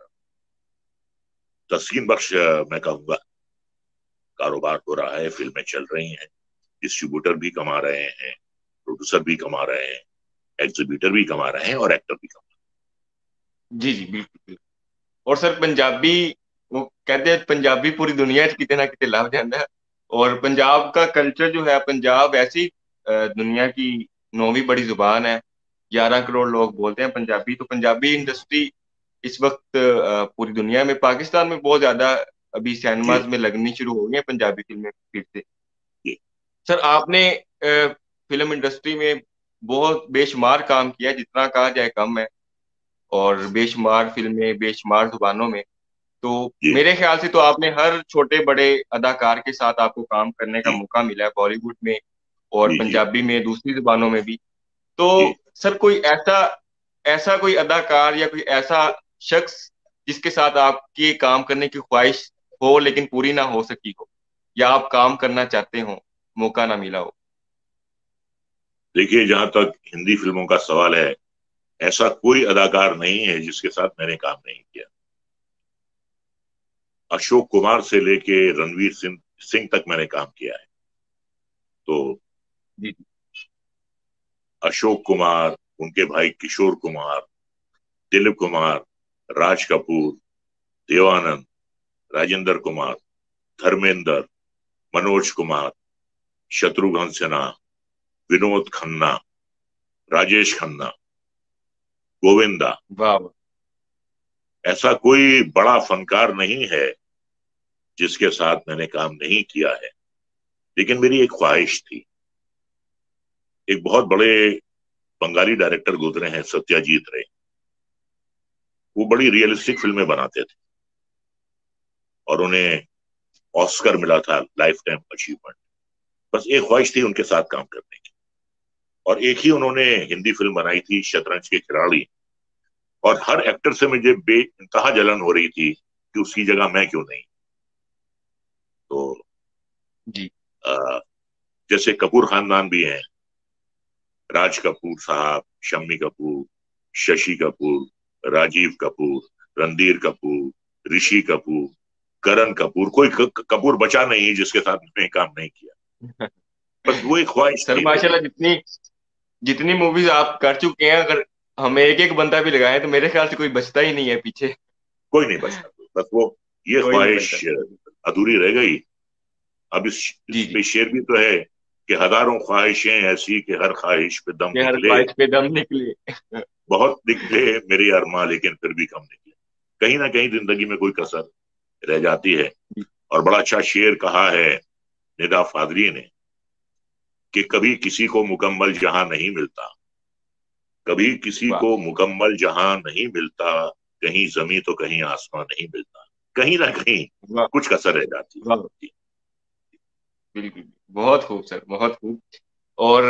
[SPEAKER 1] तस्कीन बख्श मैं कहूँगा। कारोबार हो रहा है, फिल्में चल रही हैं, डिस्ट्रीब्यूटर भी कमा रहे हैं, प्रोड्यूसर भी कमा रहे हैं, एग्जीबिटर भी कमा रहे हैं और एक्टर भी कमा
[SPEAKER 2] जी जी, बिल्कुल बिल्कुल। और सर पंजाबी, वो कहते हैं पंजाबी पूरी दुनिया च किते ना किते लभ जाता है। और पंजाब का कल्चर जो है, पंजाब ऐसी दुनिया की 9वीं बड़ी जुबान है। 11 करोड़ लोग बोलते हैं पंजाबी। तो पंजाबी इंडस्ट्री इस वक्त पूरी दुनिया में, पाकिस्तान में बहुत ज्यादा अभी
[SPEAKER 1] जी
[SPEAKER 2] सिनेमाज में लगनी शुरू हो गई है पंजाबी फिल्में फिर से।
[SPEAKER 1] जी।
[SPEAKER 2] सर आपने फिल्म इंडस्ट्री में बहुत बेशुमार काम किया है, जितना कहा जाए कम है। और बेशुमार फिल्में, बेशुमार जुबानों में। तो
[SPEAKER 1] जी
[SPEAKER 2] मेरे ख्याल से तो आपने हर छोटे बड़े अदाकार के साथ आपको काम करने का
[SPEAKER 1] जी
[SPEAKER 2] मौका मिला है, बॉलीवुड में और
[SPEAKER 1] जी जी
[SPEAKER 2] पंजाबी में, दूसरी जुबानों में भी। तो
[SPEAKER 1] जी।
[SPEAKER 2] सर कोई ऐसा ऐसा कोई अदाकार या कोई ऐसा शख्स जिसके साथ आपकी काम करने की ख्वाहिश हो लेकिन पूरी ना हो सकी हो, या आप काम करना चाहते हो, मौका ना मिला हो?
[SPEAKER 1] देखिए, जहां तक हिंदी फिल्मों का सवाल है, ऐसा कोई अदाकार नहीं है जिसके साथ मैंने काम नहीं किया। अशोक कुमार से लेके रणवीर सिंह सिंह तक मैंने काम किया है। तो
[SPEAKER 2] जी
[SPEAKER 1] अशोक कुमार, उनके भाई किशोर कुमार, दिलीप कुमार, राज कपूर, देवानंद, राजेंद्र कुमार, धर्मेंद्र, मनोज कुमार, शत्रुघ्न सिन्हा, विनोद खन्ना, राजेश खन्ना, गोविंदा,
[SPEAKER 2] वाह।
[SPEAKER 1] ऐसा कोई बड़ा फनकार नहीं है जिसके साथ मैंने काम नहीं किया है। लेकिन मेरी एक ख्वाहिश थी। एक बहुत बड़े बंगाली डायरेक्टर गुजरे हैं, सत्याजीत रे। वो बड़ी रियलिस्टिक फिल्में बनाते थे और उन्हें ऑस्कर मिला था लाइफ टाइम अचीवमेंट। बस एक ख्वाहिश थी उनके साथ काम करने की। और एक ही उन्होंने हिंदी फिल्म बनाई थी, शतरंज के खिलाड़ी। और हर एक्टर से मुझे बेइंतहा जलन हो रही थी कि उसकी जगह मैं क्यों नहीं। तो
[SPEAKER 2] जी
[SPEAKER 1] जैसे कपूर खानदान भी हैं, राज कपूर साहब, शम्मी कपूर, शशि कपूर, राजीव कपूर, रणधीर कपूर, ऋषि कपूर, करण कपूर, कोई कपूर बचा नहीं जिसके साथ मैंने काम नहीं किया। बस वो एक ख्वाहिश
[SPEAKER 2] सर
[SPEAKER 1] थी मेरी।
[SPEAKER 2] माशाल्लाह, जितनी जितनी मूवीज आप कर चुके हैं, अगर हमें एक एक बंदा भी लगाए तो मेरे ख्याल से कोई बचता ही नहीं है पीछे।
[SPEAKER 1] कोई नहीं बचता। बस वो ये
[SPEAKER 2] कोई नहीं
[SPEAKER 1] ख्वाहिश
[SPEAKER 2] बचता।
[SPEAKER 1] अधूरी रह गई। अब
[SPEAKER 2] जी
[SPEAKER 1] इस
[SPEAKER 2] जी,
[SPEAKER 1] पे शेर भी तो है कि हजारों ख्वाहिशें ऐसी कि हर ख्वाहिश पे दम
[SPEAKER 2] कि हर
[SPEAKER 1] निकले।
[SPEAKER 2] ख्वाहिश पे दम निकले।
[SPEAKER 1] बहुत निकले मेरे अरमां, लेकिन फिर भी कम निकले। कहीं ना कहीं जिंदगी में कोई कसर रह जाती है। और बड़ा अच्छा शेर कहा है निदा फादरी ने कि कभी किसी को मुकम्मल जहां नहीं मिलता, कभी किसी
[SPEAKER 2] वाह
[SPEAKER 1] को मुकम्मल जहां नहीं मिलता, कहीं जमी तो कहीं आसमां नहीं मिलता। कहीं ना कहीं
[SPEAKER 2] वाह
[SPEAKER 1] कुछ कसर रह जाती
[SPEAKER 2] वाह,
[SPEAKER 1] है।
[SPEAKER 2] बिल्कुल। बहुत खूब सर, बहुत खूब। और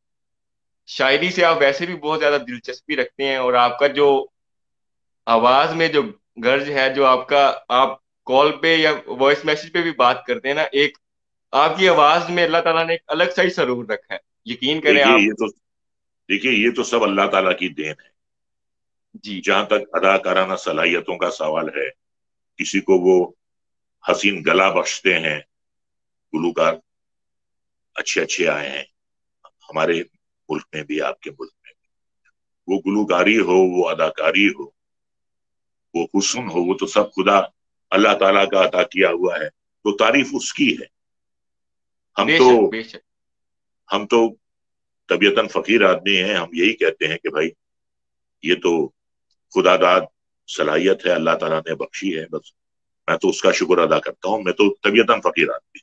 [SPEAKER 2] शायरी से आप वैसे भी बहुत ज्यादा दिलचस्पी रखते हैं, और आपका जो आवाज में जो गर्ज है, जो आपका, आप कॉल पे या वॉइस मैसेज पे भी बात करते हैं ना, एक आपकी आवाज में अल्लाह ताला ने एक अलग सा ही सरूर रखा है, यकीन करें
[SPEAKER 1] देखिए
[SPEAKER 2] आप।
[SPEAKER 1] ये तो देखिए ये तो सब अल्लाह ताला की देन है।
[SPEAKER 2] जी
[SPEAKER 1] जहां तक अदाकाराना सलाहियतों का सवाल है, किसी को वो हसीन गला बख्शते हैं। गुलूकार अच्छे अच्छे आए हैं हमारे मुल्क में भी, आपके मुल्क में भी। वो गुलूकारी हो, वो अदाकारी हो, वो हुस्न हो, वो तो सब खुदा अल्लाह ताला का अता किया हुआ है। तो तारीफ उसकी है। हम तो
[SPEAKER 2] बेशक बेशक।
[SPEAKER 1] हम तो तबीयतन फकीर आदमी हैं। हम यही कहते हैं कि भाई ये तो खुदादाद सलाहियत है, अल्लाह ताला ने बख्शी है। बस मैं तो उसका शुक्र अदा करता हूँ। मैं तो तबीयतन फकीर आदमी।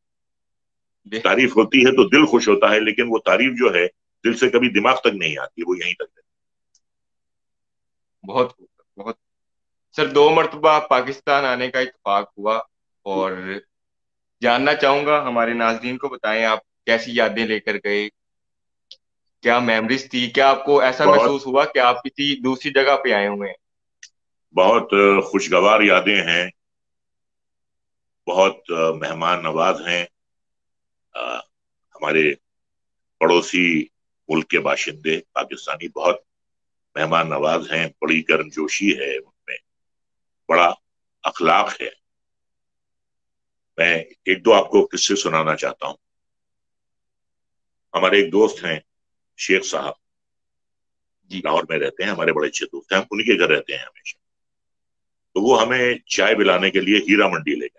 [SPEAKER 2] बे-
[SPEAKER 1] तारीफ होती है तो दिल खुश होता है, लेकिन वो तारीफ जो है दिल से कभी दिमाग तक नहीं आती, वो यहीं तक है।
[SPEAKER 2] बहुत खूब, बहुत। सर 2 मरतबा पाकिस्तान आने का इत्तेफाक हुआ, और जानना चाहूंगा, हमारे नाजरीन को बताएं, आप कैसी यादें लेकर गए, क्या मेमोरीज थी, क्या आपको ऐसा
[SPEAKER 1] बहुत
[SPEAKER 2] महसूस हुआ कि आप किसी दूसरी जगह पे आए हुए हैं?
[SPEAKER 1] बहुत खुशगवार यादें हैं। बहुत मेहमान नवाज हैं। अ, हमारे पड़ोसी मुल्क के बाशिंदे पाकिस्तानी बहुत मेहमान नवाज हैं। बड़ी गर्मजोशी है उनमें, बड़ा अखलाक है। मैं एक दो आपको किस्से सुनाना चाहता हूं। हमारे एक दोस्त हैं शेख साहब,
[SPEAKER 2] जी।
[SPEAKER 1] लाहौर में रहते हैं, हमारे बड़े अच्छे दोस्त हैं, हम उन्हीं के घर रहते हैं हमेशा। तो वो हमें चाय पिलाने के लिए हीरा मंडी ले गए।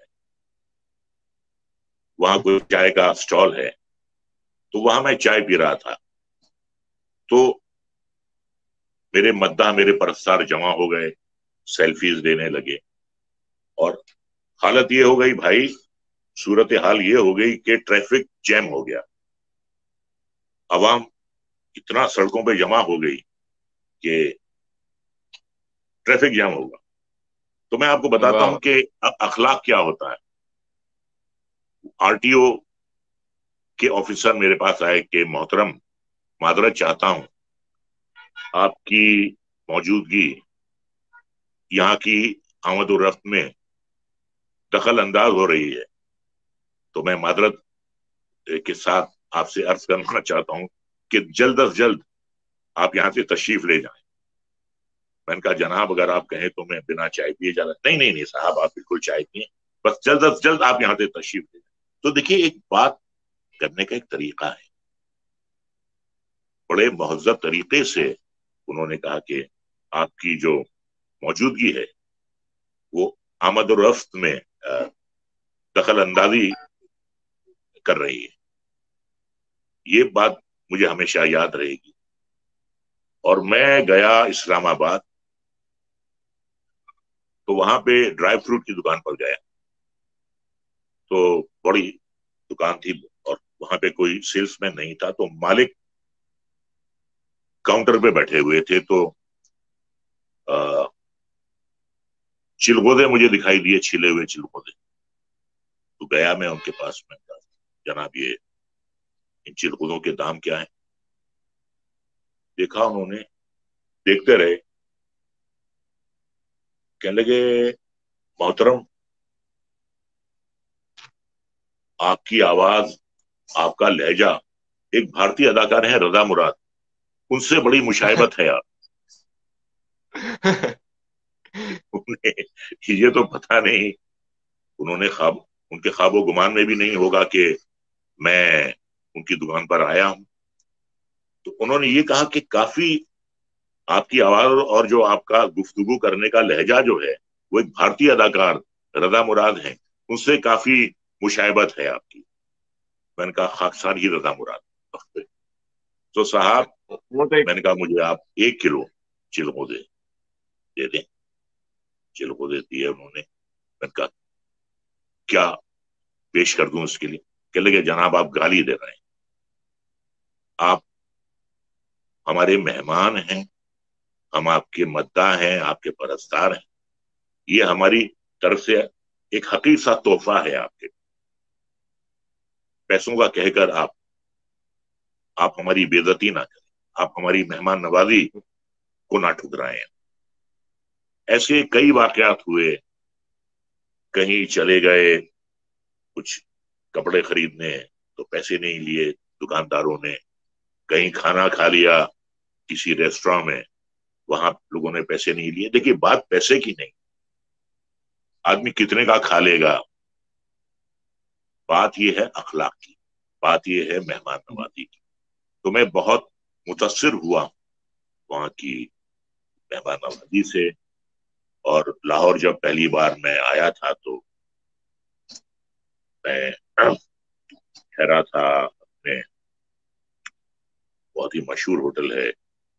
[SPEAKER 1] वहां कोई चाय का स्टॉल है, तो वहां मैं चाय पी रहा था। तो मेरे मद्दा, मेरे परस्तार जमा हो गए, सेल्फीज लेने लगे। और हालत ये हो गई भाई, सूरत हाल ये हो गई कि ट्रैफिक जैम हो गया। आवाम इतना सड़कों पे जमा हो गई कि ट्रैफिक जैम होगा। तो मैं आपको बताता
[SPEAKER 2] वाह।
[SPEAKER 1] हूं कि अखलाक क्या होता है। आरटीओ के ऑफिसर मेरे पास आए कि मोहतरम, माजरत चाहता हूं, आपकी मौजूदगी यहाँ की आमद और रफ्त में दखल अंदाज हो रही है। तो मैं माजरत के साथ आपसे अर्ज करना चाहता हूं कि जल्द अज जल्द आप यहाँ से तशरीफ ले जाएं। मैंने कहा जनाब, अगर आप कहें तो मैं बिना चाय पिए जा रहा। नहीं नहीं नहीं साहब, आप बिल्कुल चाय पिए, बस जल्द अज जल्द आप यहाँ से तशरीफ ले जाएं। तो देखिए, एक बात करने का एक तरीका है। बड़े महज़्ज़ब तरीके से उन्होंने कहा कि आपकी जो मौजूदगी है वो आमद और रफ्त में दखल अंदाजी कर रही है। ये बात मुझे हमेशा याद रहेगी। और मैं गया इस्लामाबाद, तो वहां पे ड्राई फ्रूट की दुकान पर गया। तो बड़ी दुकान थी और वहां पे कोई सेल्समैन नहीं था। तो मालिक काउंटर पे बैठे हुए थे। तो चिलगोदे मुझे दिखाई दिए, छिले हुए चिलगोदे। तो गया मैं उनके पास में, कहा, जनाब ये इन चिलगोदों के दाम क्या है? देखा उन्होंने, देखते रहे, कहने लगे मोहतरम, आपकी आवाज, आपका लहजा, एक भारतीय अदाकार है रजा मुराद, उनसे बड़ी मुशायबत है आप। उन्हें ये तो पता नहीं, उन्होंने उनके ख्वाबो गुमान में भी नहीं होगा कि मैं उनकी दुकान पर आया हूं। तो उन्होंने ये कहा कि काफी आपकी आवाज और जो आपका गुफ्तगू करने का लहजा जो है, वो एक भारतीय अदाकार रजा मुराद है, उनसे काफी मुशायबत है आपकी। मैंने कहा खाकसार ही रजा मुराद। तो साहब,
[SPEAKER 2] वो तो एक
[SPEAKER 1] मैंने कहा मुझे आप 1 किलो चिलगोदे दे दें। चिलगोदे दिए उन्होंने। मैंने कहा क्या पेश कर दूं उसके लिए? कह लगे जनाब आप गाली दे रहे हैं, आप हमारे मेहमान हैं, हम आपके मद्दा हैं, आपके परस्तार हैं, ये हमारी तरफ से एक हकीर सा तोहफा है आपके। पैसों का कहकर आप हमारी बेइज्जती ना करें, आप हमारी मेहमान नवाजी को ना ठुकराएं। ऐसे कई वाकयात हुए। कहीं चले गए कुछ कपड़े खरीदने, तो पैसे नहीं लिए दुकानदारों ने। कहीं खाना खा लिया किसी रेस्टोरेंट में, वहां लोगों ने पैसे नहीं लिए। देखिए, बात पैसे की नहीं, आदमी कितने का खा लेगा, बात यह है अखलाक की, बात यह है मेहमान नवाजी की। तो मैं बहुत मुतासिर हुआ वहां की मेहमान नवाजी से। और लाहौर जब पहली बार मैं आया था, तो मैं ठहरा था अपने बहुत ही मशहूर होटल है,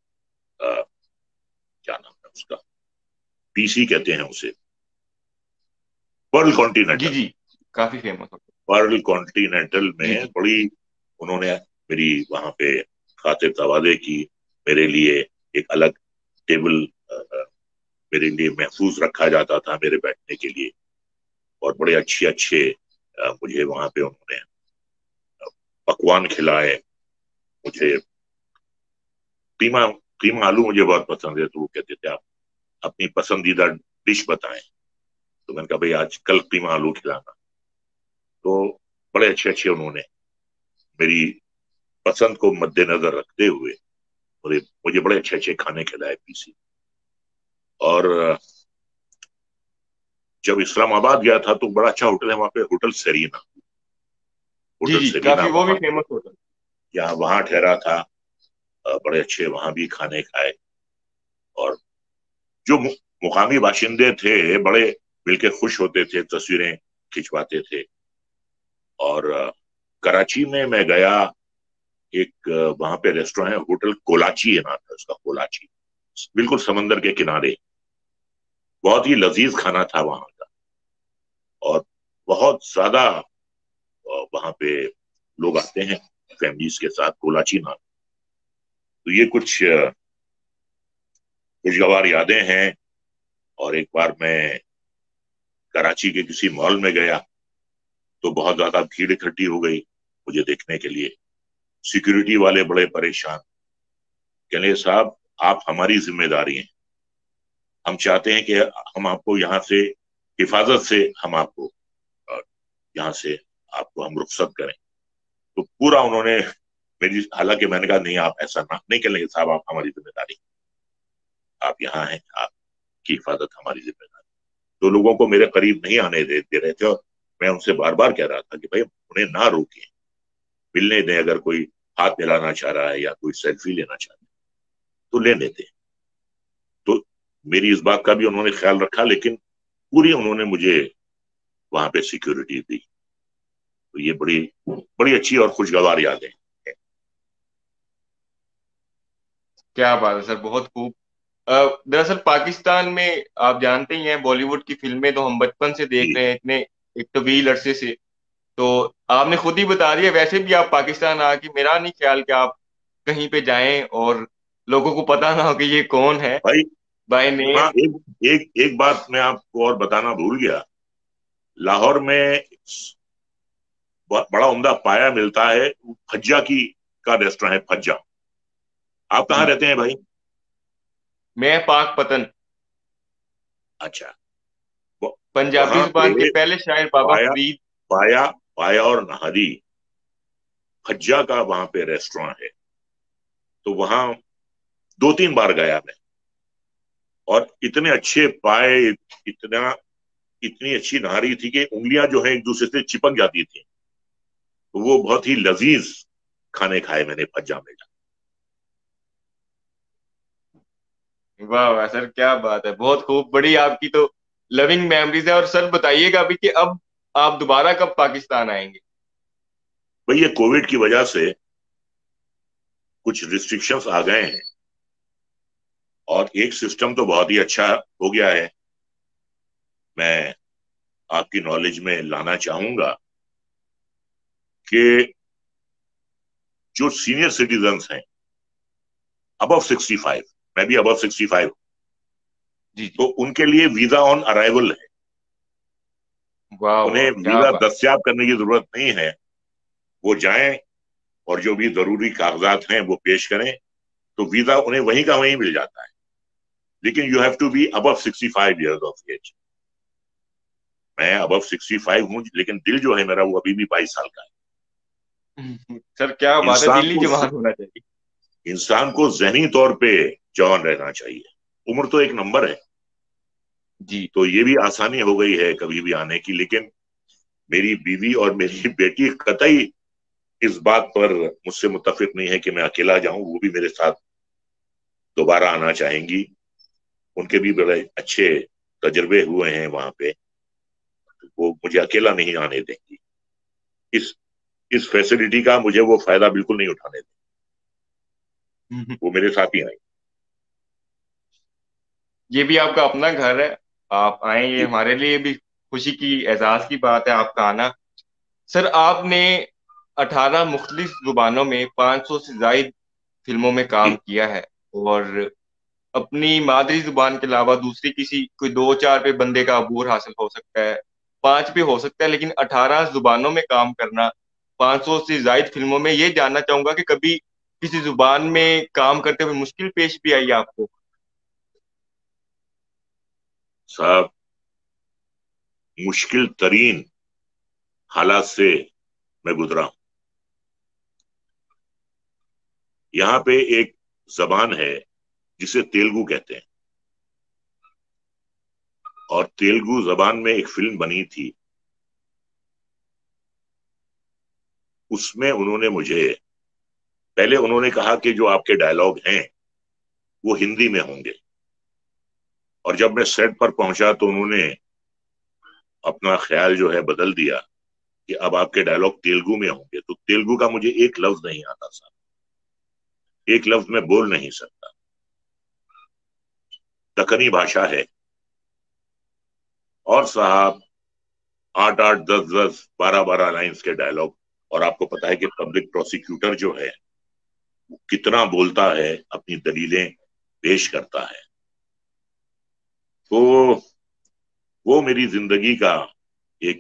[SPEAKER 1] क्या नाम है उसका, पीसी कहते हैं उसे, पर्ल
[SPEAKER 2] जी
[SPEAKER 1] कॉन्टिनेंटल।
[SPEAKER 2] जी, काफी फेमस हो।
[SPEAKER 1] पर्ल कॉन्टिनेंटल
[SPEAKER 2] जी
[SPEAKER 1] में
[SPEAKER 2] जी।
[SPEAKER 1] बड़ी उन्होंने मेरी वहां पे खातिर तवादे की। मेरे लिए एक अलग टेबल मेरे लिए महफूज रखा जाता था मेरे बैठने के लिए। और बड़े अच्छे अच्छे मुझे वहां पे उन्होंने पकवान खिलाए। मुझे कीमा कीमा आलू मुझे बहुत पसंद है। तो वो कहते थे आप अपनी पसंदीदा डिश बताएं। तो मैंने कहा भाई आज कल कीमा आलू खिलाना। तो बड़े अच्छे अच्छे उन्होंने मेरी पसंद को मद्देनजर रखते हुए मुझे मुझे बड़े अच्छे अच्छे खाने खिलाए पीसी। और जब इस्लामाबाद गया था तो बड़ा अच्छा होटल है वहां पे, होटल सेरीना।
[SPEAKER 2] जी
[SPEAKER 1] होटल
[SPEAKER 2] जी,
[SPEAKER 1] सेरीना
[SPEAKER 2] काफी वो भी
[SPEAKER 1] वहां,
[SPEAKER 2] फेमस होटल।
[SPEAKER 1] यहाँ वहां ठहरा था। बड़े अच्छे वहां भी खाने खाए। और जो मुकामी बाशिंदे थे बड़े मिलके खुश होते थे, तस्वीरें खिंचवाते थे। और कराची में मैं गया, एक वहां पे रेस्टोरेंट है, होटल कोलाची है नाम है उसका, कोलाची, बिल्कुल समंदर के किनारे। बहुत ही लजीज खाना था वहां का। और बहुत ज्यादा वहां पे लोग आते हैं फैमिलीज के साथ, कोलाची नाम। तो ये कुछ खुशगवार यादें हैं। और एक बार मैं कराची के किसी मॉल में गया तो बहुत ज्यादा भीड़ इकट्ठी हो गई मुझे देखने के लिए। सिक्योरिटी वाले बड़े परेशान, कहने साहब आप हमारी जिम्मेदारी हैं, हम चाहते हैं कि हम आपको यहाँ से हिफाजत से हम आपको यहाँ से आपको हम रुखसत करें। तो पूरा उन्होंने मेरी, हालांकि मैंने कहा नहीं आप ऐसा ना नहीं करेंगे साहब, आप हमारी जिम्मेदारी, आप यहाँ हैं, आपकी हिफाजत हमारी जिम्मेदारी। तो लोगों को मेरे करीब नहीं आने दे रहे थे। और मैं उनसे बार बार कह रहा था कि भाई उन्हें ना रोकें, मिलने दें, अगर कोई हाथ मिलाना चाह रहा है या कोई सेल्फी लेना चाह रहा है तो लेने दें। तो मेरी इस बात का भी उन्होंने ख्याल रखा, लेकिन पूरी उन्होंने मुझे वहां पे सिक्योरिटी दी। तो ये बड़ी बड़ी अच्छी और खुशगवार यादें।
[SPEAKER 2] क्या बात है सर, बहुत खूब। दरअसल पाकिस्तान में आप जानते ही हैं, बॉलीवुड की फिल्में तो हम बचपन से देख
[SPEAKER 1] जी
[SPEAKER 2] रहे हैं इतने एक तवील अरसे से। तो आपने खुद ही बता दिया, वैसे भी आप पाकिस्तान आके मेरा नहीं ख्याल कि आप कहीं पे जाएं और लोगों को पता ना हो कि ये कौन है
[SPEAKER 1] भाई।
[SPEAKER 2] बाय
[SPEAKER 1] हाँ,
[SPEAKER 2] नेम।
[SPEAKER 1] एक एक एक बात मैं आपको और बताना भूल गया। लाहौर में बड़ा उम्दा पाया मिलता है, फज्जा की का रेस्टोरेंट है, फज्जा। आप कहाँ
[SPEAKER 2] जी,
[SPEAKER 1] रहते हैं भाई?
[SPEAKER 2] मैं पाक पतन,
[SPEAKER 1] अच्छा।
[SPEAKER 2] पंजाबी
[SPEAKER 1] वहां
[SPEAKER 2] जुबान के
[SPEAKER 1] पे
[SPEAKER 2] पहले शायर बाबा
[SPEAKER 1] पाया
[SPEAKER 2] फरीद।
[SPEAKER 1] पाया पाया और नहरी, फज्जा का वहां पे रेस्टोरेंट है। तो वहां 2-3 बार गया मैं। और इतने अच्छे पाए, इतना इतनी अच्छी नहारी थी कि उंगलियां जो है एक दूसरे से चिपक जाती थी। तो वो बहुत ही लजीज खाने खाए मैंने फज्जा में।
[SPEAKER 2] वाह वाह सर, क्या बात है, बहुत खूब, बड़ी आपकी तो लविंग मेमोरीज है। और सर बताइएगा अभी कि अब आप दोबारा कब पाकिस्तान आएंगे?
[SPEAKER 1] भाई ये कोविड की वजह से कुछ रिस्ट्रिक्शंस आ गए हैं। और एक सिस्टम तो बहुत ही अच्छा हो गया है, मैं आपकी नॉलेज में लाना चाहूंगा कि जो सीनियर सिटीजन्स हैं अबव 65, मैं भी अबव 65,
[SPEAKER 2] जी
[SPEAKER 1] तो
[SPEAKER 2] जी।
[SPEAKER 1] उनके लिए वीजा ऑन अराइवल है।
[SPEAKER 2] वाह
[SPEAKER 1] उन्हें
[SPEAKER 2] वाह, क्या
[SPEAKER 1] वीजा
[SPEAKER 2] बात।
[SPEAKER 1] दस्तियाब करने की जरूरत नहीं है। वो जाएं और जो भी जरूरी कागजात हैं वो पेश करें, तो वीजा उन्हें वहीं का वहीं मिल जाता है। लेकिन you have to be above 65 years of age. मैं अबव 65 हूं, लेकिन दिल जो है मेरा वो अभी भी 22 साल का
[SPEAKER 2] सर क्या
[SPEAKER 1] है।
[SPEAKER 2] बात है, दिल्ली जवान होना चाहिए।
[SPEAKER 1] इंसान को जहनी तौर पे जवान रहना चाहिए। उम्र तो एक नंबर है।
[SPEAKER 2] जी।
[SPEAKER 1] तो ये भी आसानी हो गई है कभी भी आने की। लेकिन मेरी बीवी और मेरी बेटी कतई इस बात पर मुझसे मुत्तफिक नहीं है कि मैं अकेला जाऊं, वो भी मेरे साथ दोबारा आना चाहेंगी। उनके भी बड़े अच्छे तजर्बे हुए हैं वहां पे, वो मुझे अकेला नहीं आने देंगी। इस इस फैसिलिटी का मुझे वो फायदा बिल्कुल नहीं उठाने देंगे, वो मेरे साथ ही आए।
[SPEAKER 2] ये भी आपका अपना घर है, आप आए, ये हमारे लिए भी खुशी की, एजाज की बात है आपका आना। सर आपने 18 मुख्तलिफ जुबानों में 500 से ज्यादा फिल्मों में काम
[SPEAKER 1] जी
[SPEAKER 2] किया है। और अपनी मादरी जुबान के अलावा दूसरी किसी कोई दो चार पे बंदे का अबूर हासिल हो सकता है, 5 पे हो सकता है, लेकिन 18 जुबानों में काम करना, 500 से ज्यादा फिल्मों में, ये जानना चाहूंगा कि कभी किसी जुबान में काम करते हुए मुश्किल पेश भी आई आपको?
[SPEAKER 1] साहब, मुश्किल तरीन हालात से मैं गुजरा हूं। यहाँ पे एक जबान है जिसे तेलुगु कहते हैं। और तेलुगु जबान में एक फिल्म बनी थी, उसमें उन्होंने मुझे पहले उन्होंने कहा कि जो आपके डायलॉग हैं वो हिंदी में होंगे, और जब मैं सेट पर पहुंचा तो उन्होंने अपना ख्याल जो है बदल दिया कि अब आपके डायलॉग तेलुगु में होंगे। तो तेलुगु का मुझे एक लफ्ज नहीं आता साहब, एक लफ्ज मैं बोल नहीं सकता। दक्कनी भाषा है, और साहब 8-8, 10-10, 12-12 लाइंस के डायलॉग। और आपको पता है कि पब्लिक प्रोसिक्यूटर जो है वो कितना बोलता है, अपनी दलीलें पेश करता है। तो वो मेरी जिंदगी का एक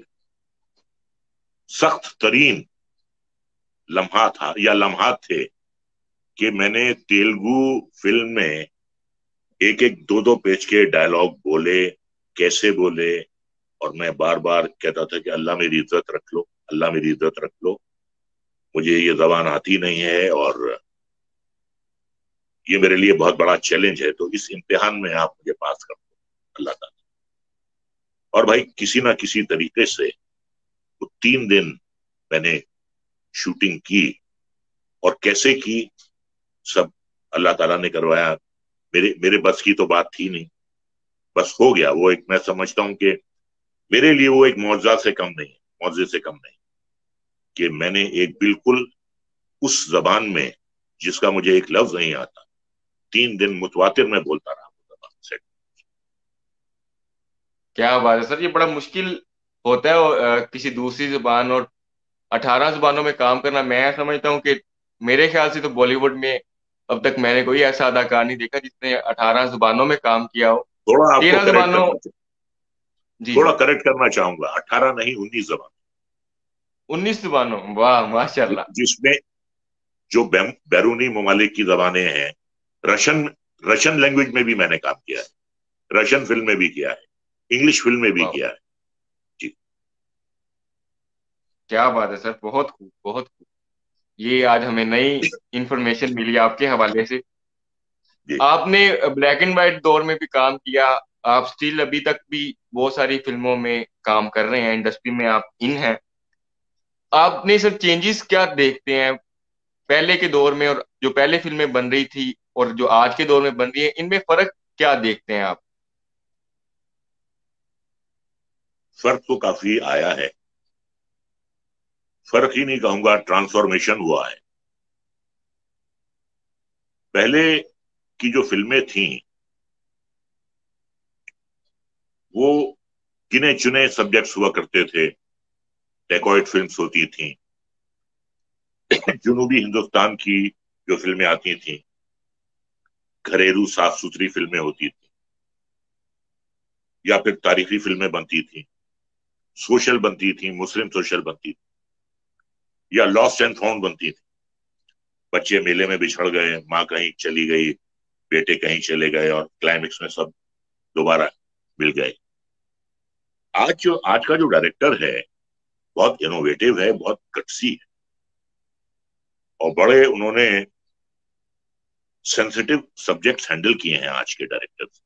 [SPEAKER 1] सख्त तरीन लम्हा था, या लम्हात थे, कि मैंने तेलुगु फिल्म में एक एक दो दो पेज के डायलॉग बोले, कैसे बोले, और मैं बार बार कहता था कि अल्लाह मेरी इज्जत रख लो, अल्लाह मेरी इज्जत रख लो, मुझे ये जबान आती नहीं है और ये मेरे लिए बहुत बड़ा चैलेंज है, तो इस इम्तिहान में आप मुझे पास कर दो अल्लाह ताला। और भाई किसी ना किसी तरीके से तो 3 दिन मैंने शूटिंग की, और कैसे की सब अल्लाह ताला ने करवाया। मेरे मेरे बस की तो बात थी नहीं, बस हो गया। वो एक, मैं समझता हूं कि मेरे लिए वो एक मौजज़ा से कम नहीं है, मौजे से कम नहीं, कि मैंने एक बिल्कुल उस जबान में जिसका मुझे एक लफ्ज नहीं आता, 3 दिन मुतवातिर में बोलता रहा वो जबान से।
[SPEAKER 2] क्या बात है सर, ये बड़ा मुश्किल होता है किसी दूसरी जुबान और 18 जुबानों में काम करना। मैं समझता हूँ कि मेरे ख्याल से तो बॉलीवुड में अब तक मैंने कोई ऐसा अदाकार नहीं देखा जिसने 18 जुबानों में काम किया हो।
[SPEAKER 1] थोड़ा आपको
[SPEAKER 2] 13
[SPEAKER 1] करेक्ट
[SPEAKER 2] जुबानों।
[SPEAKER 1] करना
[SPEAKER 2] जी
[SPEAKER 1] थोड़ा
[SPEAKER 2] जी।
[SPEAKER 1] करेक्ट करना चाहूंगा, 18 नहीं, 19 जबान।
[SPEAKER 2] 19 जुबानों, वाह माशाल्लाह।
[SPEAKER 1] जिसमें जो बैरूनी ममालिक की जबानें हैं, रशियन रशियन लैंग्वेज में भी मैंने काम किया है, रशियन फिल्म में भी किया है, इंग्लिश फिल्म में भी
[SPEAKER 2] वाह,
[SPEAKER 1] किया है जी।
[SPEAKER 2] क्या बात है सर, बहुत खूब बहुत खूब। ये आज हमें नई इंफॉर्मेशन मिली आपके हवाले से।
[SPEAKER 1] जी
[SPEAKER 2] आपने ब्लैक एंड व्हाइट दौर में भी काम किया, आप स्टिल अभी तक भी बहुत सारी फिल्मों में काम कर रहे हैं, इंडस्ट्री में आप इन हैं। आपने सब चेंजेस क्या देखते हैं पहले के दौर में और जो पहले फिल्में बन रही थी और जो आज के दौर में बन रही है, इनमें फर्क क्या देखते हैं आप?
[SPEAKER 1] फर्क तो काफी आया है, फर्क ही नहीं कहूंगा, ट्रांसफॉर्मेशन हुआ है। पहले की जो फिल्में थी वो गिने चुने सब्जेक्ट्स हुआ करते थे, डेकॉइट फिल्म्स होती थी, जुनूबी हिंदुस्तान की जो फिल्में आती थी, घरेलू साफ सुथरी फिल्में होती थी, या फिर तारीखी फिल्में बनती थी, सोशल बनती थी, मुस्लिम सोशल बनती थी, या लॉस्ट एंड फाउंड बनती थी। बच्चे मेले में बिछड़ गए, माँ कहीं चली गई, बेटे कहीं चले गए, और क्लाइमेक्स में सब दोबारा मिल गए। आज का जो डायरेक्टर है बहुत इनोवेटिव है, बहुत गट्सी है, और बड़े उन्होंने सेंसिटिव सब्जेक्ट्स हैंडल किए हैं आज के डायरेक्टर्स।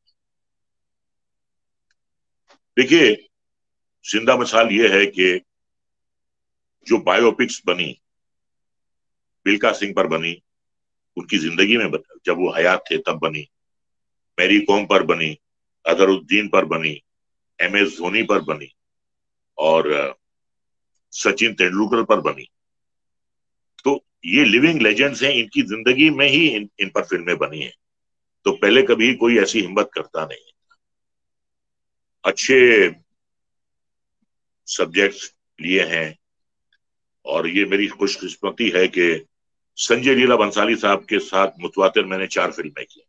[SPEAKER 1] देखिए, जिंदा मिसाल ये है कि जो बायोपिक्स बनी, मिल्खा सिंह पर बनी, उनकी जिंदगी में जब वो हयात थे तब बनी, मैरी कॉम पर बनी, अजहरुद्दीन पर बनी, MS धोनी पर बनी, और सचिन तेंदुलकर पर बनी। तो ये लिविंग लेजेंड्स हैं, इनकी जिंदगी में ही इन पर फिल्में बनी हैं। तो पहले कभी कोई ऐसी हिम्मत करता नहीं। अच्छे सब्जेक्ट्स लिए हैं, और ये मेरी खुशकिस्मती है कि संजय लीला बंसाली साहब के साथ मुतवातिर मैंने 4 फिल्में की,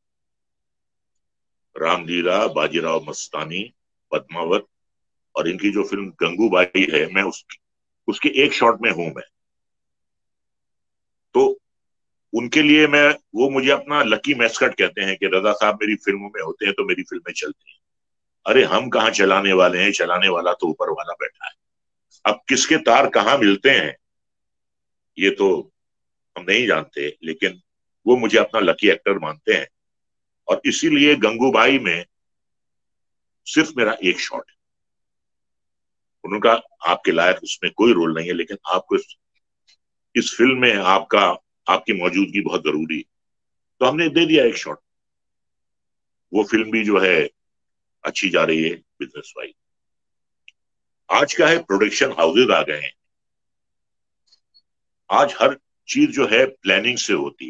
[SPEAKER 1] रामलीला, बाजीराव मस्तानी, पद्मावत, और इनकी जो फिल्म गंगूबाई है, मैं उसके एक शॉट में हूं मैं। तो उनके लिए मैं, वो मुझे अपना लकी मैस्कट कहते हैं कि रजा साहब मेरी फिल्मों में होते हैं तो मेरी फिल्में चलती हैं। अरे हम कहाँ चलाने वाले हैं, चलाने वाला तो ऊपर वाला बैठा है। अब किसके तार कहाँ मिलते हैं ये तो हम नहीं जानते, लेकिन वो मुझे अपना लकी एक्टर मानते हैं। और इसीलिए गंगूबाई में सिर्फ मेरा एक शॉट है। उनका आपके लायक उसमें कोई रोल नहीं है, लेकिन आपको इस फिल्म में आपकी मौजूदगी बहुत जरूरी है, तो हमने दे दिया एक शॉट। वो फिल्म भी जो है अच्छी जा रही है बिजनेस वाइज। आज क्या है, प्रोडक्शन हाउसेज आ गए हैं। आज हर चीज जो है प्लानिंग से होती है,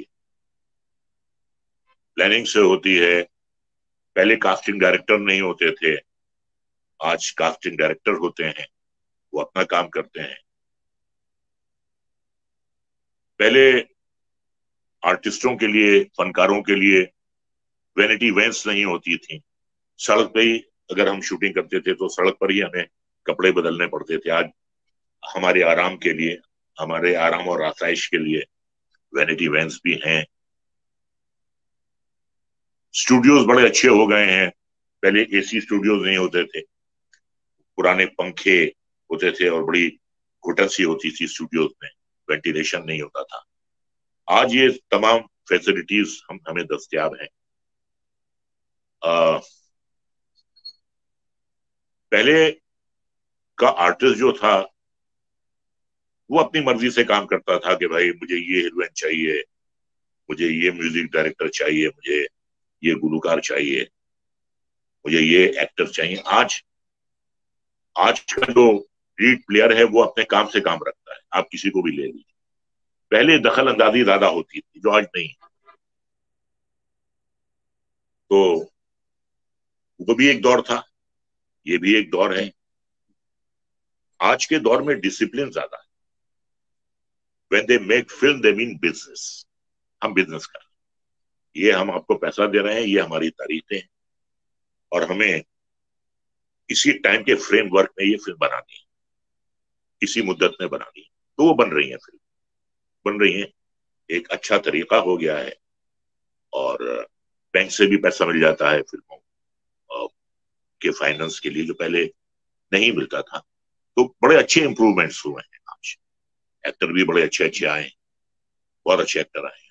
[SPEAKER 1] प्लानिंग से होती है। पहले कास्टिंग डायरेक्टर नहीं होते थे, आज कास्टिंग डायरेक्टर होते हैं, वो अपना काम करते हैं। पहले आर्टिस्टों के लिए, फनकारों के लिए वैनिटी वैन्स नहीं होती थी। सड़क पे ही अगर हम शूटिंग करते थे तो सड़क पर ही हमें कपड़े बदलने पड़ते थे। आज हमारे आराम के लिए, हमारे आराम और आसाइश के लिए वैनिटी वैन्स भी हैं। स्टूडियोज बड़े अच्छे हो गए हैं। पहले एसी स्टूडियोज नहीं होते थे, पुराने पंखे होते थे और बड़ी घुटन सी होती थी स्टूडियोज में, वेंटिलेशन नहीं होता था। आज ये तमाम फैसिलिटीज हमें दस्तयाब हैं। पहले का आर्टिस्ट जो था वो अपनी मर्जी से काम करता था कि भाई मुझे ये हीरोइन चाहिए, मुझे ये म्यूजिक डायरेक्टर चाहिए, मुझे ये गुलूकार चाहिए, मुझे ये एक्टर चाहिए। आज का जो लीड प्लेयर है वो अपने काम से काम रखता है, आप किसी को भी ले लीजिए। पहले दखल अंदाजी ज्यादा होती थी जो आज नहीं है। तो वो भी एक दौर था, ये भी एक दौर है। आज के दौर में डिसिप्लिन ज्यादा है। When they make film, they mean business. हम बिजनेस कर रहे हैं, ये हम आपको पैसा दे रहे हैं, ये हमारी तारीखें हैं और हमें इसी टाइम के फ्रेमवर्क में ये फिल्म बनानी है, इसी मुद्दत में बनानी है। तो वो बन रही है, फिल्म बन रही है। एक अच्छा तरीका हो गया है और बैंक से भी पैसा मिल जाता है फिल्मों के फाइनेंस के लिए, जो पहले नहीं मिलता था। तो बड़े अच्छे इंप्रूवमेंट्स हुए हैं। आज एक्टर भी बड़े अच्छे अच्छे आए हैं, बहुत अच्छे एक्टर आए हैं।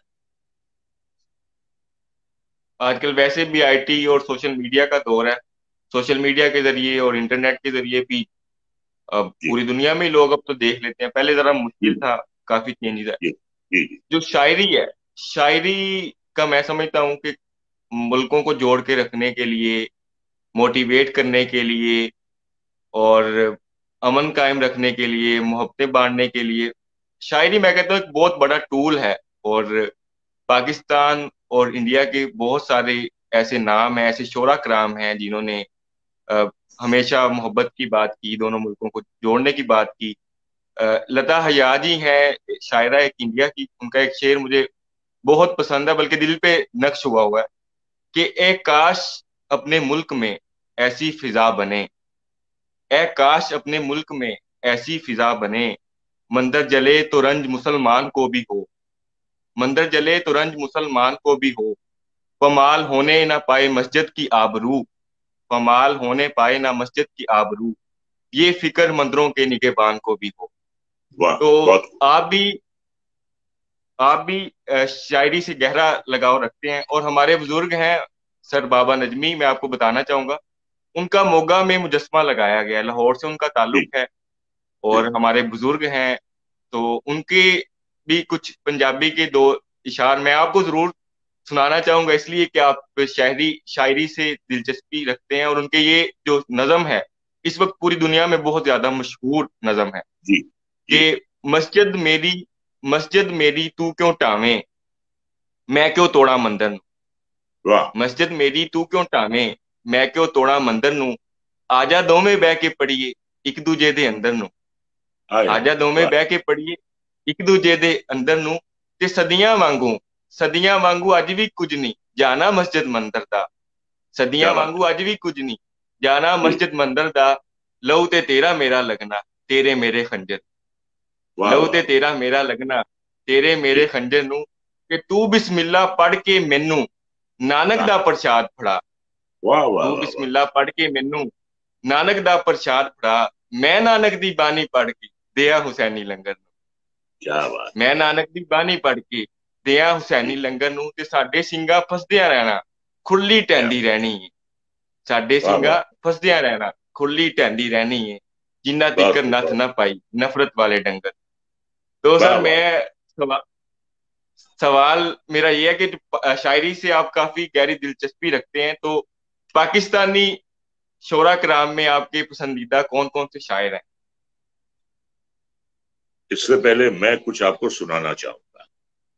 [SPEAKER 2] आजकल वैसे भी आईटी और सोशल मीडिया का दौर है। सोशल मीडिया के जरिए और इंटरनेट के जरिए भी अब पूरी दुनिया में लोग अब तो देख लेते हैं। पहले जरा मुश्किल था, काफी चेंजेस है। जो शायरी है, शायरी का मैं समझता हूँ कि मुल्कों को जोड़ के रखने के लिए, मोटिवेट करने के लिए और अमन कायम रखने के लिए, मोहब्बतें बांटने के लिए शायरी मैं कहता हूँ एक बहुत बड़ा टूल है। और पाकिस्तान और इंडिया के बहुत सारे ऐसे नाम हैं, ऐसे शोरा कराम हैं जिन्होंने हमेशा मोहब्बत की बात की, दोनों मुल्कों को जोड़ने की बात की। लता हयात जी हैं, शायरा एक इंडिया की, उनका एक शेर मुझे बहुत पसंद है, बल्कि दिल पे नक्श हुआ है कि ए काश अपने मुल्क में ऐसी फिजा बने, ए काश अपने मुल्क में ऐसी फिजा बने, मंदिर जले तो रंज मुसलमान को भी हो, मंदिर जले तो रंज मुसलमान को भी हो, पमाल होने ना पाए मस्जिद की आबरू, पमाल होने पाए ना मस्जिद की आबरू, ये फिक्र मंदिरों के निगहबान को भी हो। तो आप भी शायरी से गहरा लगाव रखते हैं और हमारे बुजुर्ग हैं सर बाबा नजमी, मैं आपको बताना चाहूंगा उनका मोगा में मुजस्मा लगाया गया, लाहौर से उनका ताल्लुक है और हमारे बुजुर्ग हैं, तो उनके भी कुछ पंजाबी के दो इशार मैं आपको जरूर सुनाना चाहूंगा, इसलिए कि आप शायरी से दिलचस्पी रखते हैं और उनके ये जो नज़म है इस वक्त पूरी दुनिया में बहुत ज्यादा मशहूर नज़म है कि मस्जिद मेरी तू क्यों टावे, मैं क्यों तोड़ा मंदिर नू, मस्जिद मेरी तू क्यों टावे, मैं क्यों तोड़ा मंदिर नू, आजा दोवें बह के पढ़िए एक दूजे दे अंदर नू, आजा दोवें बह के पढ़िए एक दूजे दे अंदर नू, ते सदियां वांगू अज भी कुछ नहीं जाना मस्जिद मंदिर दा, सदियां वांगू अज भी कुछ नहीं जाना मस्जिद मंदिर दा, लहू ते तेरा मेरा लगना तेरे मेरे खंजर, लहू ते तेरा मेरा लगना तेरे मेरे खंजर नू, कि तू बिस्मिल्ला पढ़ के मैनू नानक दा प्रसाद फड़ा, तू बिस्मिल्ला पढ़ के मैनू नानक दा प्रसाद फड़ा, मैं नानक दी बानी पढ़ के दिया हुसैनी लंगर नू,
[SPEAKER 1] क्या बात,
[SPEAKER 2] मैं नानक दी बानी पढ़ के दिया हुसैनी लंगर नू, ते साडे सिंगा फसदियां रहना खुरली टैंदी रहनी, साडे
[SPEAKER 1] वाह
[SPEAKER 2] सिंगा
[SPEAKER 1] वाह
[SPEAKER 2] फसदियां रहना, खुली ढहंदी रहनी है, जिन्ना
[SPEAKER 1] बहुत
[SPEAKER 2] तिकर
[SPEAKER 1] खूब,
[SPEAKER 2] नथ
[SPEAKER 1] बहुत
[SPEAKER 2] ना पाई, नफरत वाले डंगर। तो
[SPEAKER 1] वाह
[SPEAKER 2] सर
[SPEAKER 1] वाह।
[SPEAKER 2] मैं सवा, सवाल मेरा ये है कि शायरी से आप काफी गहरी दिलचस्पी रखते हैं, तो पाकिस्तानी शोरा कराम में आपके पसंदीदा कौन कौन से शायर हैं?
[SPEAKER 1] इससे पहले मैं कुछ आपको सुनाना चाहूंगा।